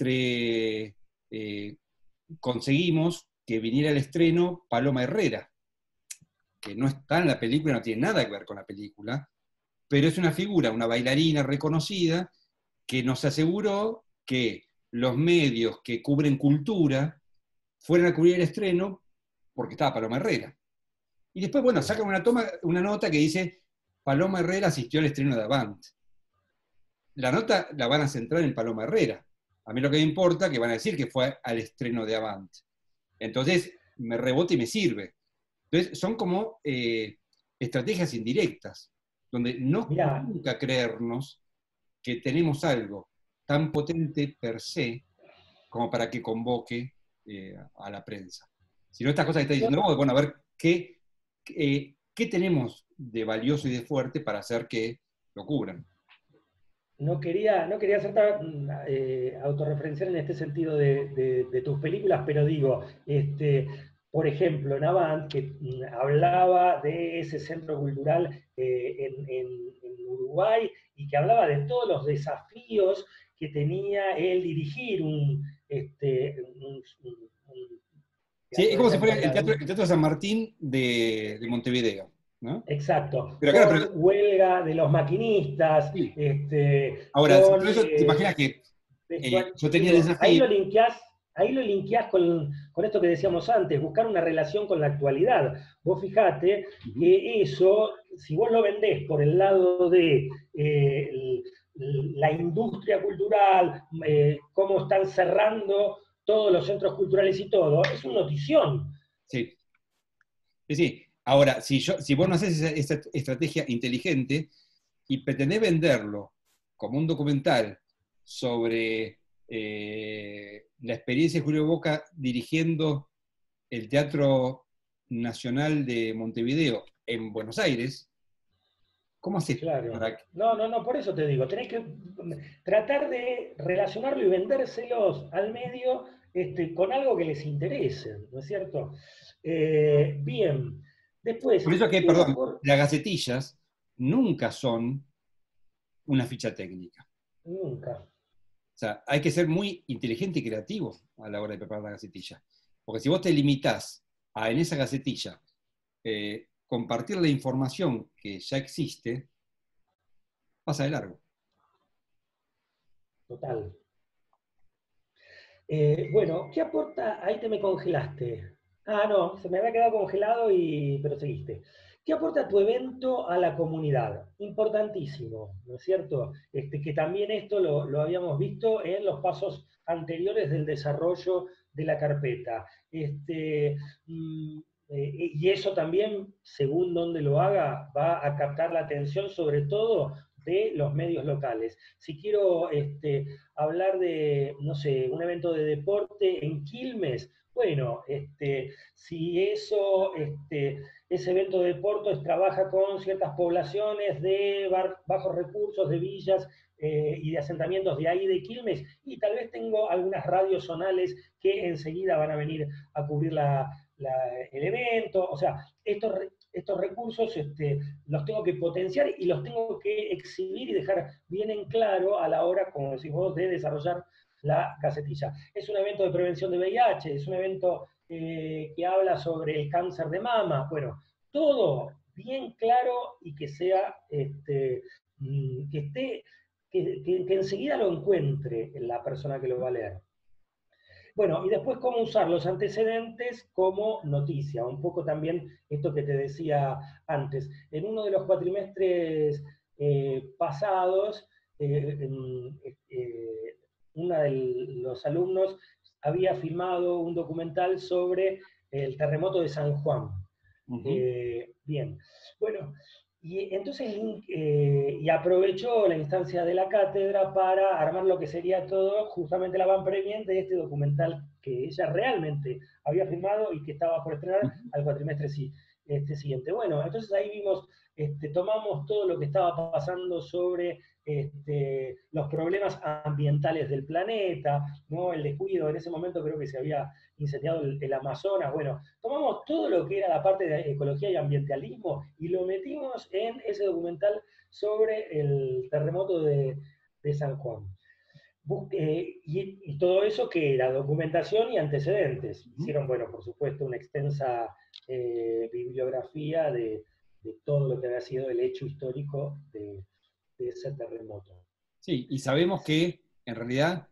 conseguimos que viniera al estreno Paloma Herrera, que no está en la película, no tiene nada que ver con la película, pero es una figura, una bailarina reconocida, que nos aseguró que los medios que cubren cultura fueran a cubrir el estreno porque estaba Paloma Herrera. Y después, bueno, sacan una nota que dice, Paloma Herrera asistió al estreno de Avant. La nota la van a centrar en Paloma Herrera. A mí lo que me importa es que van a decir que fue al estreno de Avant. Entonces, me rebota y me sirve. Entonces, son como estrategias indirectas, donde no Mirá, nunca creernos que tenemos algo tan potente per se como para que convoque a la prensa. Si no, estas cosas que está yo diciendo vos, bueno, a ver qué tenemos de valioso y de fuerte para hacer que lo cubran. no quería ser tan autorreferencial en este sentido de tus películas, pero digo, por ejemplo, en Avant, que hablaba de ese centro cultural en Uruguay y que hablaba de todos los desafíos que tenía él dirigir un Sí, es teatro de como esa si fuera envergadura. el teatro San Martín de Montevideo, ¿no? Exacto, Pero claro, con huelga de los maquinistas, sí. Ahora, con todo eso, te imaginas que yo tenía el digo, desafío. ahí lo linkeás con esto que decíamos antes, buscar una relación con la actualidad. Vos fijate Uh-huh. que eso, si vos lo vendés por el lado de la industria cultural, cómo están cerrando todos los centros culturales y todo, es una notición. Sí, sí, sí. Ahora, si vos no haces esa estrategia inteligente y pretendés venderlo como un documental sobre la experiencia de Julio Boca dirigiendo el Teatro Nacional de Montevideo en Buenos Aires, ¿cómo haces Claro. para que... No, por eso te digo, tenés que tratar de relacionarlo y vendérselos al medio con algo que les interese, ¿no es cierto? Bien. Después, Por eso que, queda perdón, por... las gacetillas nunca son una ficha técnica. Nunca. O sea, hay que ser muy inteligente y creativo a la hora de preparar la gacetilla. Porque si vos te limitás a en esa gacetilla compartir la información que ya existe, pasa de largo. total. Bueno, ¿qué aporta? Ahí te me congelaste. Ah, no, se me había quedado congelado pero seguiste. ¿Qué aporta tu evento a la comunidad? Importantísimo, ¿no es cierto? Que también esto lo habíamos visto en los pasos anteriores del desarrollo de la carpeta. Mm, y eso también, según donde lo haga, va a captar la atención sobre todo de los medios locales. Si quiero hablar de, no sé, un evento de deporte en Quilmes, bueno, si ese evento de deportes trabaja con ciertas poblaciones de bajos recursos, de villas y de asentamientos de ahí de Quilmes, y tal vez tengo algunas radios zonales que enseguida van a venir a cubrir el evento, o sea, estos recursos los tengo que potenciar y los tengo que exhibir y dejar bien en claro a la hora, como decís vos, de desarrollar la gacetilla. Es un evento de prevención de VIH, es un evento que habla sobre el cáncer de mama, bueno, todo bien claro y que sea, que esté, que enseguida lo encuentre la persona que lo va a leer. Bueno, y después cómo usar los antecedentes como noticia, un poco también esto que te decía antes. En uno de los cuatrimestres pasados, uno de los alumnos había filmado un documental sobre el terremoto de San Juan. Bien, bueno, y entonces y aprovechó la instancia de la cátedra para armar lo que sería todo justamente la van premier de este documental que ella realmente había filmado y que estaba por estrenar al cuatrimestre siguiente. Bueno, entonces ahí vimos, tomamos todo lo que estaba pasando sobre los problemas ambientales del planeta, ¿no? El descuido, en ese momento creo que se había incendiado el Amazonas, bueno, tomamos todo lo que era la parte de ecología y ambientalismo y lo metimos en ese documental sobre el terremoto de San Juan. Y todo eso que era documentación y antecedentes. Hicieron, bueno, por supuesto, una extensa bibliografía de todo lo que había sido el hecho histórico de ese terremoto. Sí, y sabemos que en realidad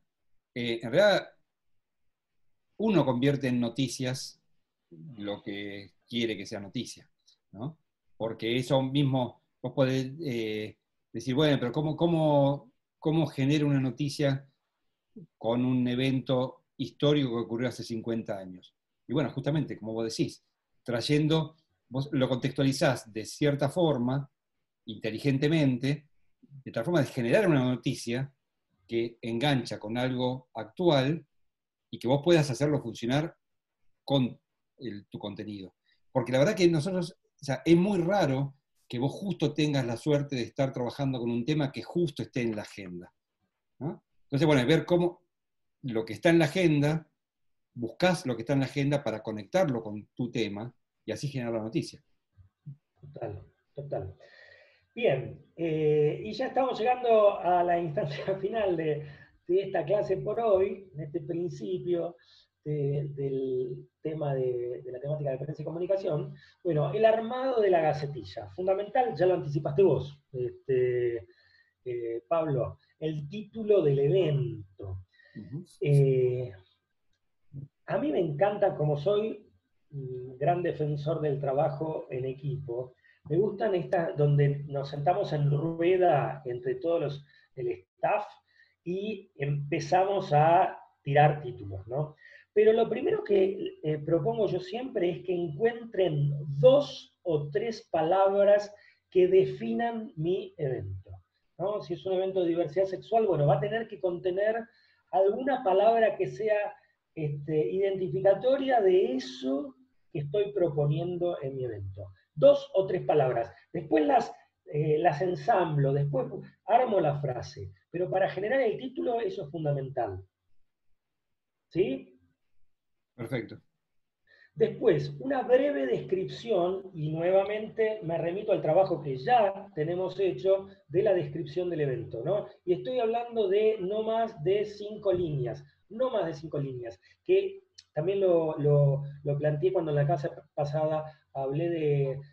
uno convierte en noticias lo que quiere que sea noticia, ¿no? Porque eso mismo, vos podés decir, bueno, pero ¿cómo genera una noticia con un evento histórico que ocurrió hace 50 años? Y bueno, justamente, como vos decís, vos lo contextualizás de cierta forma, inteligentemente, de tal forma de generar una noticia que engancha con algo actual y que vos puedas hacerlo funcionar con tu contenido. Porque la verdad que nosotros, o sea, es muy raro que vos justo tengas la suerte de estar trabajando con un tema que justo esté en la agenda, ¿no? Entonces, bueno, es ver cómo lo que está en la agenda, buscas lo que está en la agenda para conectarlo con tu tema y así generar la noticia. Total, total. Bien, y ya estamos llegando a la instancia final de esta clase por hoy, en este principio del tema de la temática de prensa y comunicación. Bueno, el armado de la gacetilla, fundamental, ya lo anticipaste vos, Pablo, el título del evento. A mí me encanta, como soy un gran defensor del trabajo en equipo, me gustan estas donde nos sentamos en rueda entre todos el staff y empezamos a tirar títulos, ¿no? Pero lo primero que propongo yo siempre es que encuentren 2 o 3 palabras que definan mi evento, ¿no? Si es un evento de diversidad sexual, bueno, va a tener que contener alguna palabra que sea identificatoria de eso que estoy proponiendo en mi evento. 2 o 3 palabras. Después las ensamblo, después armo la frase. Pero para generar el título eso es fundamental. ¿Sí? Perfecto. Después, una breve descripción, y nuevamente me remito al trabajo que ya tenemos hecho de la descripción del evento, ¿no? Y estoy hablando de no más de 5 líneas, no más de 5 líneas, que también lo planteé cuando en la clase pasada hablé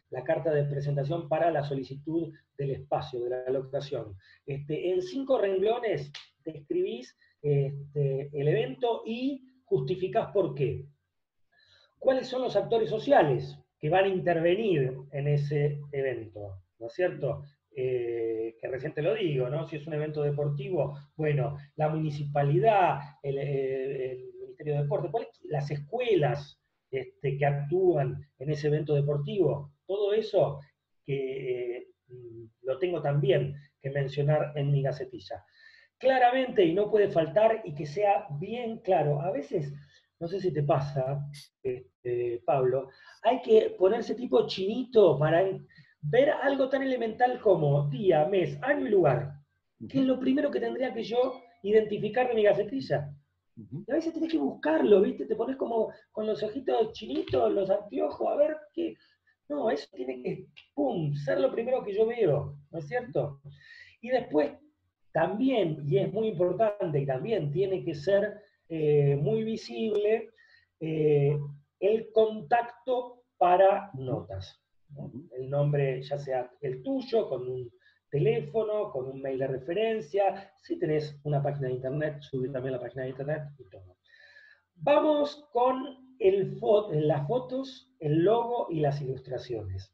la carta de presentación para la solicitud del espacio, de la locación. En 5 renglones describís el evento y justificás por qué. ¿Cuáles son los actores sociales que van a intervenir en ese evento? ¿No es cierto? Que recién te lo digo, ¿no? Si es un evento deportivo, bueno, la municipalidad, el Ministerio de Deporte, las escuelas que actúan en ese evento deportivo, todo eso que lo tengo también que mencionar en mi gacetilla. Claramente, y no puede faltar, y que sea bien claro, a veces, no sé si te pasa, Pablo, hay que ponerse tipo chinito para ver algo tan elemental como día, mes, año y lugar, que es lo primero que tendría que yo identificar de mi gacetilla. Y a veces tenés que buscarlo, ¿viste? Te pones como con los ojitos chinitos, los anteojos, a ver qué. No, eso tiene que, pum, ser lo primero que yo veo, ¿no es cierto? Y después también, y es muy importante, y también tiene que ser muy visible, el contacto para notas, ¿no? El nombre, ya sea el tuyo, con un teléfono, con un mail de referencia, si tenés una página de internet, subir también la página de internet y todo. Vamos con las fotos, el logo y las ilustraciones.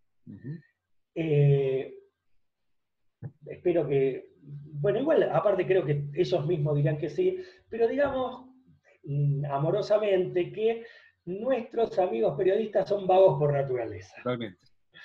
Espero que, bueno, igual, aparte creo que ellos mismos dirán que sí, pero digamos amorosamente que nuestros amigos periodistas son vagos por naturaleza. Totalmente.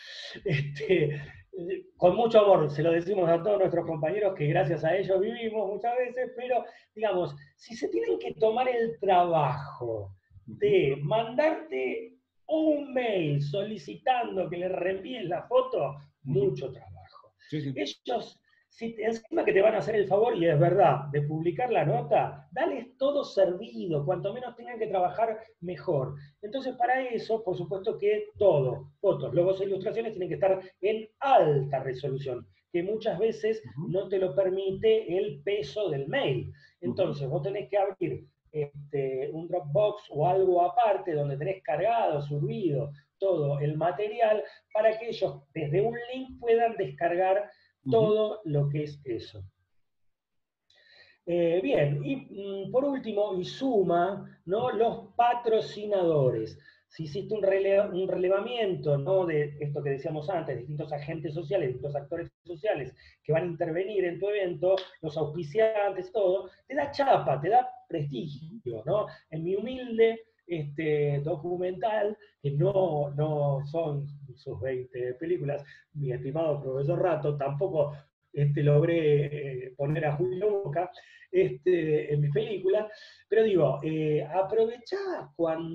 Con mucho amor se lo decimos a todos nuestros compañeros que gracias a ellos vivimos muchas veces, pero digamos, si se tienen que tomar el trabajo de mandarte un mail solicitando que le reenvíen la foto, mucho trabajo. Sí, sí. Ellos, si encima que te van a hacer el favor, y es verdad, de publicar la nota, dales todo servido, cuanto menos tengan que trabajar, mejor. Entonces, para eso, por supuesto que todo, fotos, logos e ilustraciones, tienen que estar en alta resolución, que muchas veces no te lo permite el peso del mail. Entonces, vos tenés que abrir un Dropbox o algo aparte donde tenés cargado, subido todo el material para que ellos desde un link puedan descargar todo lo que es eso. Bien, y por último, y suma, ¿no? Los patrocinadores. Si hiciste un relevamiento, ¿no? De esto que decíamos antes, distintos agentes sociales, distintos actores sociales que van a intervenir en tu evento, los auspiciantes, todo, te da chapa, te da prestigio, ¿no? En mi humilde documental, que no son sus 20 películas, mi estimado profesor Rato, tampoco logré poner a Julio Boca en mi película, pero digo, aprovechá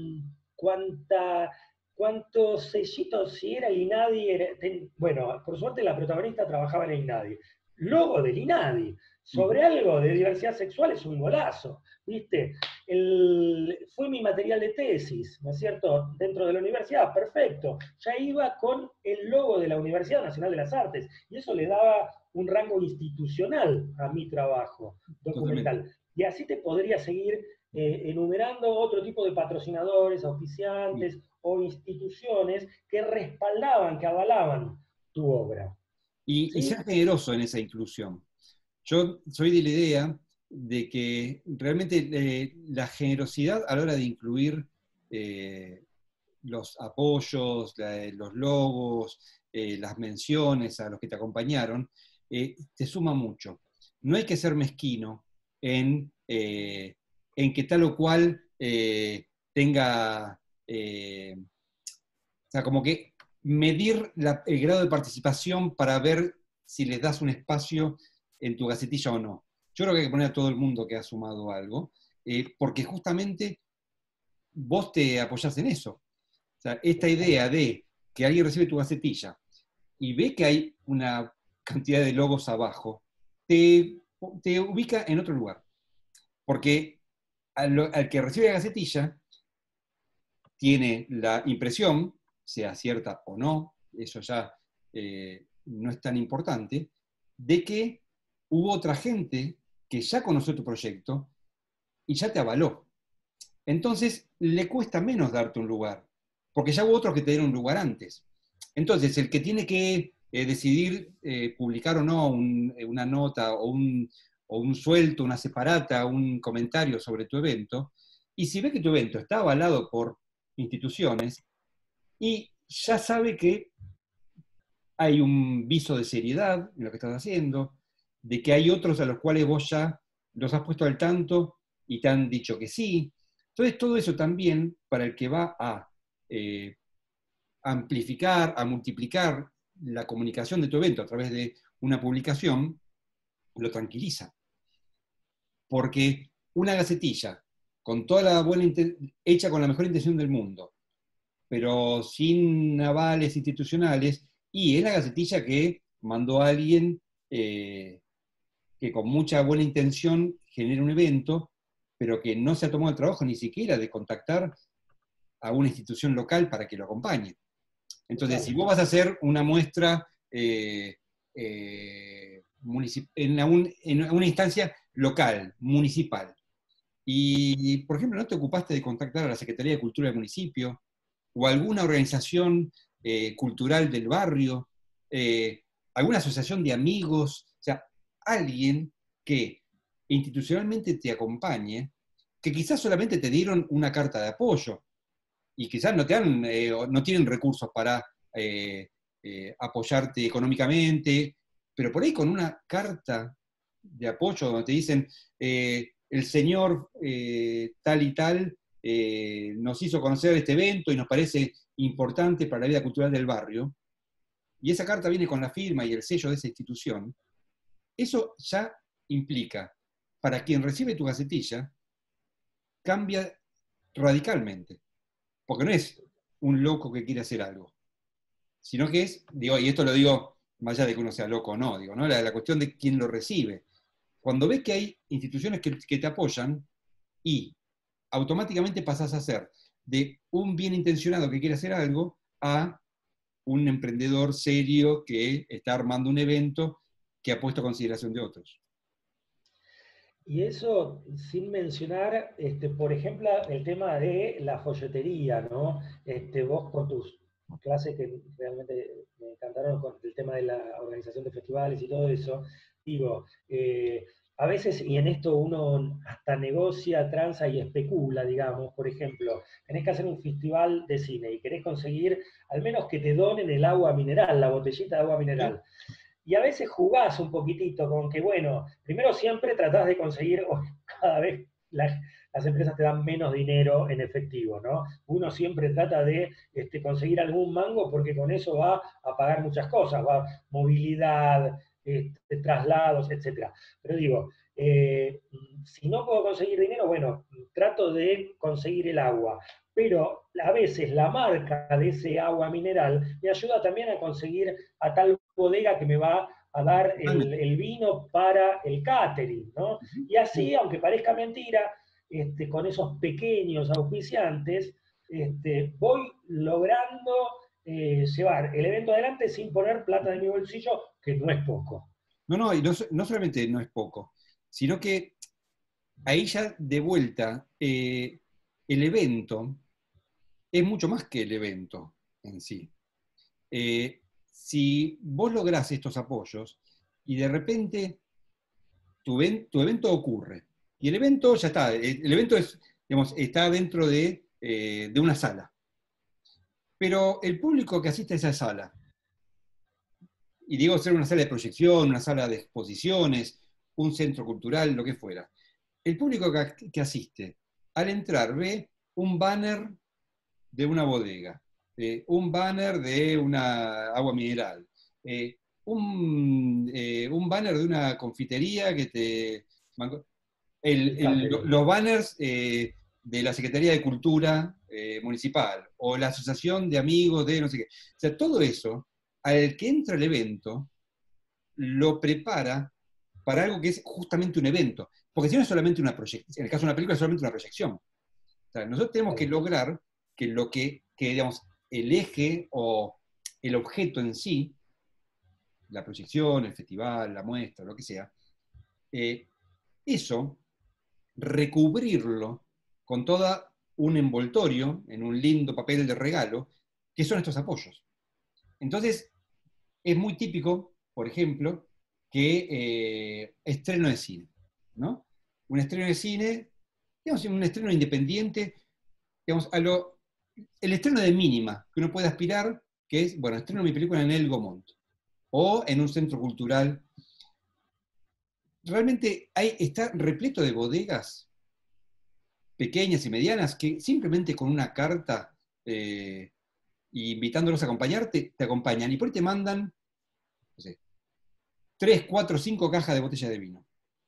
cuántos sellitos, si era el INADI, bueno, por suerte la protagonista trabajaba en el INADI, logo del INADI, sobre algo de diversidad sexual es un golazo, ¿viste? Fue mi material de tesis, ¿no es cierto? Dentro de la universidad, perfecto. Ya iba con el logo de la Universidad Nacional de las Artes, y eso le daba un rango institucional a mi trabajo documental. Totalmente. Y así te podría seguir enumerando otro tipo de patrocinadores, auspiciantes o instituciones que respaldaban, que avalaban tu obra. Y ser generoso en esa inclusión. Yo soy de la idea de que realmente la generosidad a la hora de incluir los apoyos, los logos, las menciones a los que te acompañaron, te suma mucho. No hay que ser mezquino en que tal o cual tenga, o sea, como que medir el grado de participación para ver si les das un espacio en tu gacetilla o no. Yo creo que hay que poner a todo el mundo que ha sumado algo, porque justamente vos te apoyás en eso. O sea, esta idea de que alguien recibe tu gacetilla y ve que hay una cantidad de logos abajo, te ubica en otro lugar. Porque al que recibe la gacetilla tiene la impresión, sea cierta o no, eso ya no es tan importante, de que hubo otra gente que ya conoció tu proyecto y ya te avaló. Entonces, le cuesta menos darte un lugar, porque ya hubo otros que te dieron un lugar antes. Entonces, el que tiene que decidir publicar o no una nota o un suelto, una separata, un comentario sobre tu evento, y si ve que tu evento está avalado por instituciones, y ya sabe que hay un viso de seriedad en lo que estás haciendo, de que hay otros a los cuales vos ya los has puesto al tanto y te han dicho que sí. Entonces, todo eso también, para el que va a eh, amplificar, a multiplicar la comunicación de tu evento a través de una publicación, lo tranquiliza. Porque una gacetilla, con toda la buena hecha con la mejor intención del mundo, pero sin avales institucionales, y es la gacetilla que mandó a alguien que con mucha buena intención genera un evento, pero que no se ha tomado el trabajo ni siquiera de contactar a una institución local para que lo acompañe. Entonces, si vos vas a hacer una muestra en una instancia local, municipal, y, por ejemplo, no te ocupaste de contactar a la Secretaría de Cultura del municipio, o alguna organización cultural del barrio, alguna asociación de amigos, o sea, alguien que institucionalmente te acompañe, que quizás solamente te dieron una carta de apoyo, y quizás no tienen recursos para apoyarte económicamente, pero por ahí con una carta de apoyo donde te dicen, el señor tal y tal nos hizo conocer este evento y nos parece importante para la vida cultural del barrio, y esa carta viene con la firma y el sello de esa institución, eso ya implica, para quien recibe tu gacetilla, cambia radicalmente. Porque no es un loco que quiere hacer algo, sino que es, digo, y esto lo digo más allá de que uno sea loco o no, digo, ¿no? La cuestión de quién lo recibe. Cuando ves que hay instituciones que te apoyan y automáticamente pasas a ser de un bien intencionado que quiere hacer algo a un emprendedor serio que está armando un evento que ha puesto a consideración de otros. Y eso sin mencionar, por ejemplo, el tema de la folletería, ¿no? Vos con tus clases que realmente me encantaron con el tema de la organización de festivales y todo eso, digo, a veces, y en esto uno hasta negocia, tranza y especula, digamos, por ejemplo, tenés que hacer un festival de cine y querés conseguir al menos que te donen el agua mineral, la botellita de agua ¿Sí? mineral. Y a veces jugás un poquitito con que, bueno, primero siempre tratás de conseguir, cada vez las empresas te dan menos dinero en efectivo, ¿no? Uno siempre trata de conseguir algún mango porque con eso va a pagar muchas cosas, va movilidad, traslados, etcétera. Pero digo, si no puedo conseguir dinero, bueno, trato de conseguir el agua. Pero a veces la marca de ese agua mineral me ayuda también a conseguir a tal bodega que me va a dar Totalmente. el vino para el catering, ¿no? Y así, aunque parezca mentira, con esos pequeños auspiciantes, voy logrando llevar el evento adelante sin poner plata de mi bolsillo, que no es poco. No, no, y no solamente no es poco, sino que ahí ya de vuelta, el evento es mucho más que el evento en sí. Si vos lográs estos apoyos y de repente tu evento ocurre, y el evento ya está, el evento es, digamos, está dentro de una sala, pero el público que asiste a esa sala, y digo ser una sala de proyección, una sala de exposiciones, un centro cultural, lo que fuera, el público que asiste, al entrar ve un banner de una bodega, un banner de una agua mineral, un banner de una confitería que te... los banners de la Secretaría de Cultura Municipal o la Asociación de Amigos de no sé qué. O sea, todo eso, al que entra el evento, lo prepara para algo que es justamente un evento. Porque si no es solamente una proyección, en el caso de una película es solamente una proyección. O sea, nosotros tenemos que lograr que digamos, el eje o el objeto en sí, la proyección, el festival, la muestra, lo que sea, eh, eso, recubrirlo con toda un envoltorio, en un lindo papel de regalo, que son estos apoyos. Entonces, es muy típico, por ejemplo, que estreno de cine, ¿no? Un estreno de cine, digamos, un estreno independiente, digamos, el estreno de mínima que uno puede aspirar, que es, bueno, estreno mi película en El Gomont, o en un centro cultural. Realmente está repleto de bodegas pequeñas y medianas que simplemente con una carta y invitándolos a acompañarte, te acompañan y por ahí te mandan, no sé, 3, 4, 5 cajas de botella de vino.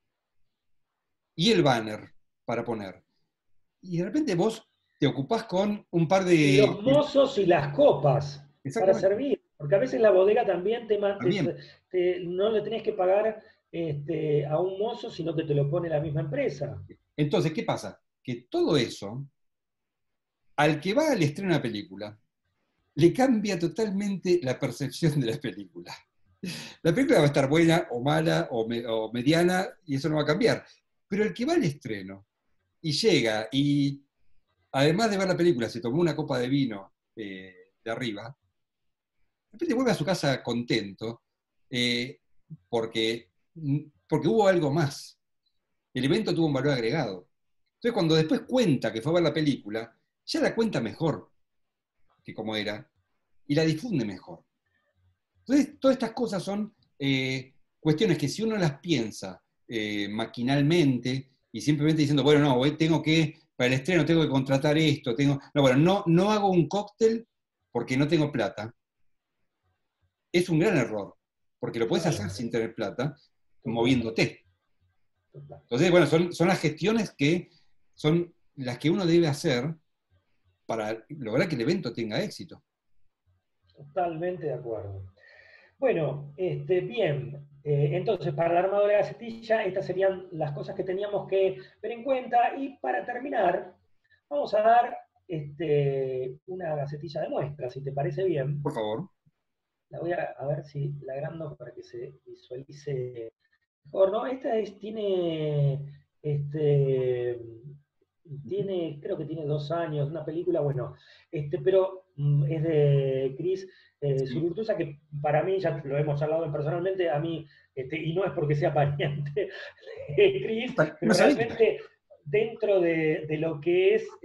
Y el banner para poner. Y de repente vos te ocupás con un par Y de... los mozos y las copas para Exactamente, servir, porque a veces la bodega también también. no le tenés que pagar a un mozo, sino que te lo pone la misma empresa. Entonces, ¿qué pasa? Que todo eso, al que va al estreno de una película, le cambia totalmente la percepción de la película. La película va a estar buena o mala o mediana y eso no va a cambiar. Pero el que va al estreno y llega y además de ver la película se tomó una copa de vino de arriba, de repente vuelve a su casa contento eh, porque, porque hubo algo más. El evento tuvo un valor agregado. Entonces cuando después cuenta que fue a ver la película, ya la cuenta mejor que como era y la difunde mejor. Entonces, todas estas cosas son cuestiones que si uno las piensa maquinalmente y simplemente diciendo, bueno, no, tengo que, para el estreno tengo que contratar esto, no, bueno, no hago un cóctel porque no tengo plata, es un gran error, porque lo puedes hacer Claro, sin tener plata, total, moviéndote. total. Entonces, bueno, son las gestiones que son las que uno debe hacer para lograr que el evento tenga éxito. Totalmente de acuerdo. Bueno, bien. Entonces, para el armado de la gacetilla, estas serían las cosas que teníamos que ver en cuenta. Y para terminar, vamos a dar una gacetilla de muestra, si te parece bien. Por favor. La voy a ver si la agrando para que se visualice mejor, ¿no? Este, creo que tiene 2 años, una película, bueno, pero es de Chris Sí. Sururtusa, que para mí, ya lo hemos hablado personalmente, a mí, y no es porque sea pariente de Chris, No pero sabía. realmente dentro de lo que es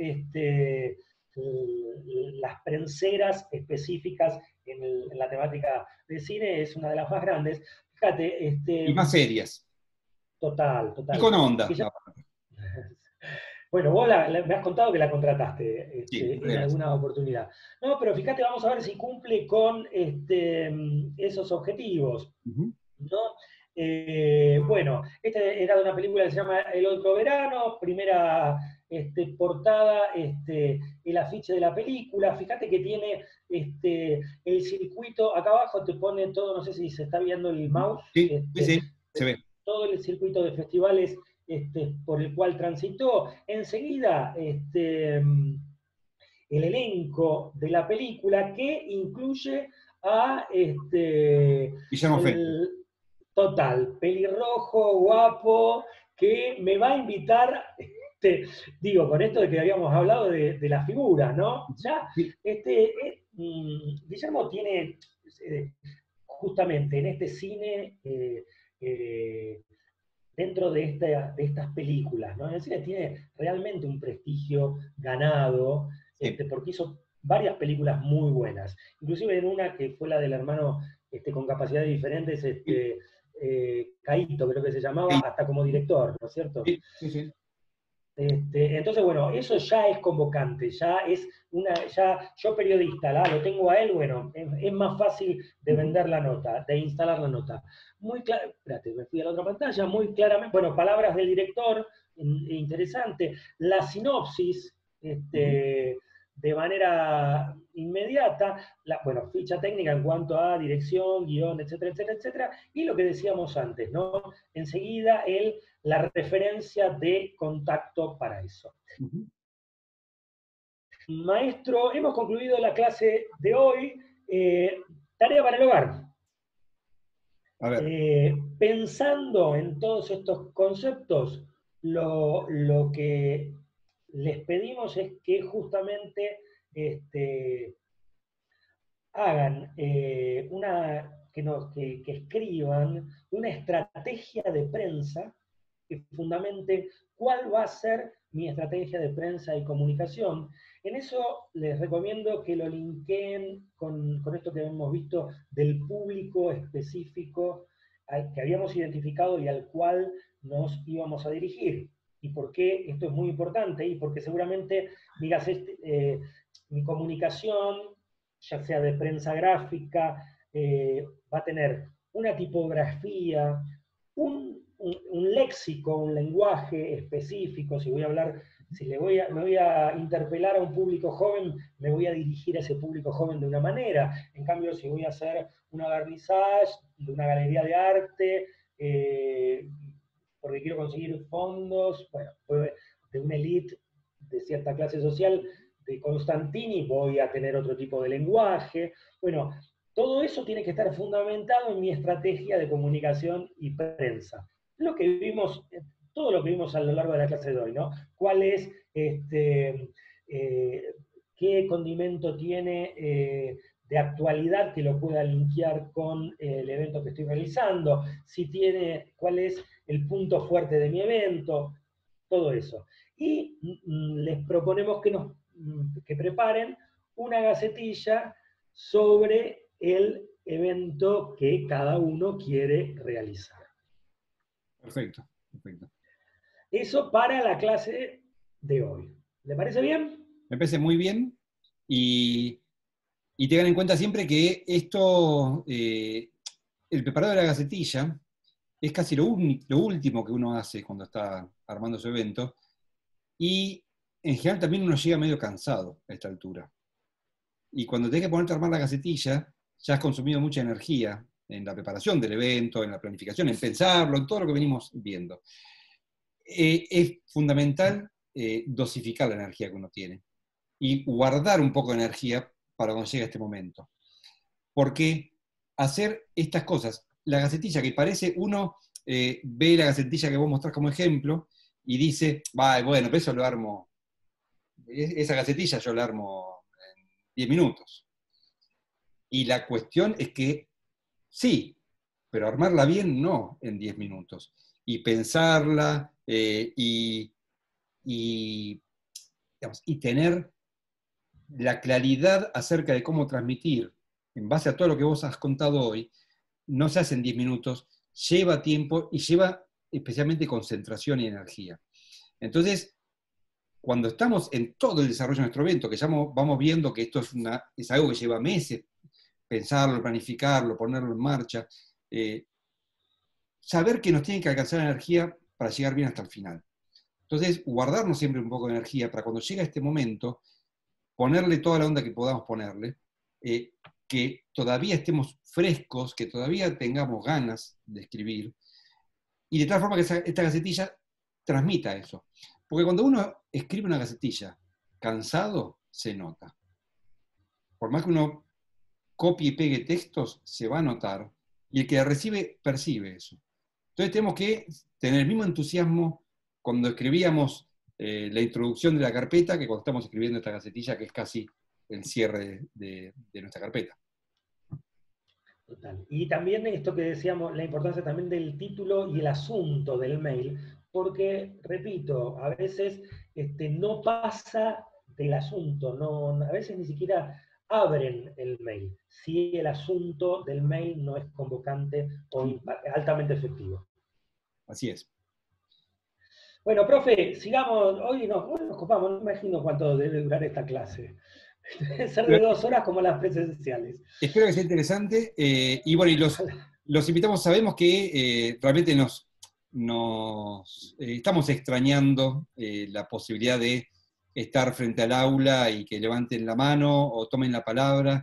las prenseras específicas en la temática de cine, es una de las más grandes. Fíjate, Y más serias. total, Y total. con onda. Que ya- No, bueno, vos me has contado que la contrataste sí, en breves. alguna oportunidad. No, pero fíjate, vamos a ver si cumple con esos objetivos, Ujú. ¿no? Bueno, esta era de una película que se llama El otro verano, primera portada, el afiche de la película. Fíjate que tiene el circuito, acá abajo te pone todo, no sé si se está viendo el mouse, Sí, sí, sí, se ve. todo el circuito de festivales por el cual transitó. Enseguida, el elenco de la película que incluye a Guillermo Félix. el total, pelirrojo, guapo, que me va a invitar, digo, con esto de que habíamos hablado de las figuras, ¿no? Ya, Sí, Guillermo tiene, justamente en este cine, dentro de estas películas, ¿no? En el cine tiene realmente un prestigio ganado, sí. porque hizo varias películas muy buenas, inclusive en una que fue la del hermano con capacidades diferentes, Sí, Caíto creo que se llamaba, sí, hasta como director, ¿no es cierto? sí, sí, sí. Entonces, bueno, eso ya es convocante, ya yo periodista, lo tengo a él, bueno, es más fácil de Ujú. vender la nota, de instalar la nota. Muy claro, espérate, me fui a la otra pantalla, muy claramente, bueno, palabras del director, interesante, la sinopsis, Ujú. de manera inmediata, bueno, ficha técnica en cuanto a dirección, guión, etcétera, etcétera, etcétera, y lo que decíamos antes, ¿no? Enseguida la referencia de contacto para eso. Ujú. Maestro, hemos concluido la clase de hoy. Tarea para el hogar. A ver, Pensando en todos estos conceptos, lo que les pedimos es que justamente hagan que escriban una estrategia de prensa que fundamente cuál va a ser mi estrategia de prensa y comunicación. En eso les recomiendo que lo linkeen con esto que hemos visto del público específico al que habíamos identificado y al cual nos íbamos a dirigir. ¿Y por qué esto es muy importante? Y porque seguramente, digas, mi comunicación, ya sea de prensa gráfica, va a tener una tipografía, un léxico, un lenguaje específico. Si voy a hablar, si me voy a interpelar a un público joven, me voy a dirigir a ese público joven de una manera. En cambio, si voy a hacer una vernissage de una galería de arte, porque quiero conseguir fondos, bueno, de una élite de cierta clase social, de Constantini, voy a tener otro tipo de lenguaje. Bueno, todo eso tiene que estar fundamentado en mi estrategia de comunicación y prensa. Lo que vimos, todo lo que vimos a lo largo de la clase de hoy, ¿no? ¿Cuál es, qué condimento tiene de actualidad que lo pueda linkear con el evento que estoy realizando? Si tiene, ¿cuál es el punto fuerte de mi evento? Todo eso. Y les proponemos que preparen una gacetilla sobre el evento que cada uno quiere realizar. Perfecto, perfecto. Eso para la clase de hoy. ¿Le parece bien? Me parece muy bien y tengan en cuenta siempre que esto, el preparado de la gacetilla, es casi lo último que uno hace cuando está armando su evento, y en general también uno llega medio cansado a esta altura. Y cuando tenés que ponerte a armar la gacetilla, ya has consumido mucha energía en la preparación del evento, en la planificación, en pensarlo, en todo lo que venimos viendo. Es fundamental dosificar la energía que uno tiene y guardar un poco de energía para cuando llegue este momento. Porque hacer estas cosas, la gacetilla que parece, uno ve la gacetilla que vos mostrás como ejemplo y dice, bueno, pero eso lo armo, esa gacetilla yo la armo en 10 minutos. Y la cuestión es que sí, pero armarla bien no en 10 minutos. Y pensarla digamos, y tener la claridad acerca de cómo transmitir, en base a todo lo que vos has contado hoy, no se hace en 10 minutos, lleva tiempo y lleva especialmente concentración y energía. Entonces, cuando estamos en todo el desarrollo de nuestro evento, que ya vamos viendo que esto es algo que lleva meses, pensarlo, planificarlo, ponerlo en marcha, saber que nos tiene que alcanzar energía para llegar bien hasta el final. Entonces, guardarnos siempre un poco de energía para cuando llega este momento, ponerle toda la onda que podamos ponerle, que todavía estemos frescos, que todavía tengamos ganas de escribir, y de tal forma que esta gacetilla transmita eso. Porque cuando uno escribe una gacetilla cansado, se nota. Por más que uno copie y pegue textos, se va a notar, y el que la recibe percibe eso. Entonces tenemos que tener el mismo entusiasmo cuando escribíamos la introducción de la carpeta que cuando estamos escribiendo esta gacetilla, que es casi el cierre de nuestra carpeta. Total. Y también esto que decíamos, la importancia también del título y el asunto del mail, porque, repito, a veces no pasa del asunto, no, a veces ni siquiera abren el mail, si el asunto del mail no es convocante o altamente efectivo. Así es. Bueno, profe, sigamos, hoy nos copamos, no imagino cuánto debe durar esta clase. Debe ser de 2 horas como las presenciales. Espero que sea interesante. Y bueno, y los invitamos, sabemos que realmente estamos extrañando la posibilidad de estar frente al aula y que levanten la mano o tomen la palabra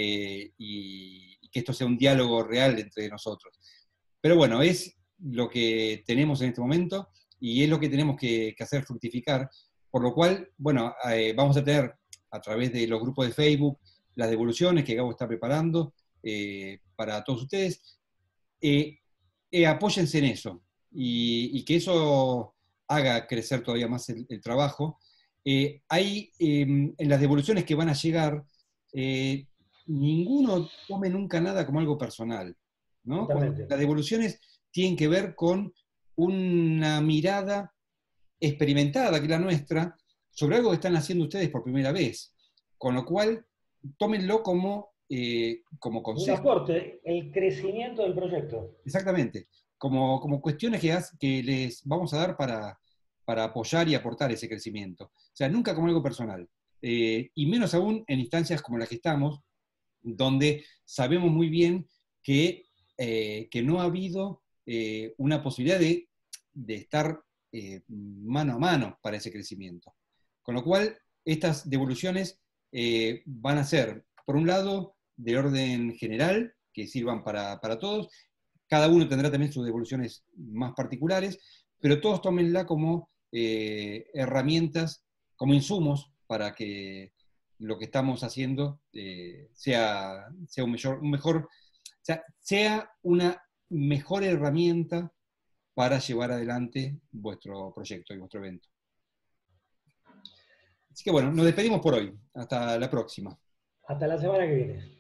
y que esto sea un diálogo real entre nosotros. Pero bueno, es lo que tenemos en este momento y es lo que tenemos que hacer fructificar, por lo cual, bueno, vamos a tener a través de los grupos de Facebook las devoluciones que Gabo está preparando para todos ustedes. Apóyense en eso y que eso haga crecer todavía más el trabajo. Hay en las devoluciones que van a llegar, ninguno tome nunca nada como algo personal, ¿no? Totalmente. Las devoluciones tienen que ver con una mirada experimentada, que es la nuestra, sobre algo que están haciendo ustedes por primera vez. Con lo cual, tómenlo como Un consejo, aporte, el crecimiento del proyecto. exactamente, como cuestiones que les vamos a dar para apoyar y aportar ese crecimiento. O sea, nunca como algo personal. Y menos aún en instancias como las que estamos, donde sabemos muy bien que no ha habido una posibilidad de estar mano a mano para ese crecimiento. Con lo cual, estas devoluciones van a ser, por un lado, de orden general, que sirvan para todos. Cada uno tendrá también sus devoluciones más particulares, pero todos tómenla como herramientas, como insumos para que lo que estamos haciendo sea un mejor, o sea una mejor herramienta para llevar adelante vuestro proyecto y vuestro evento. Así que bueno, nos despedimos por hoy. Hasta la próxima. Hasta la semana que viene.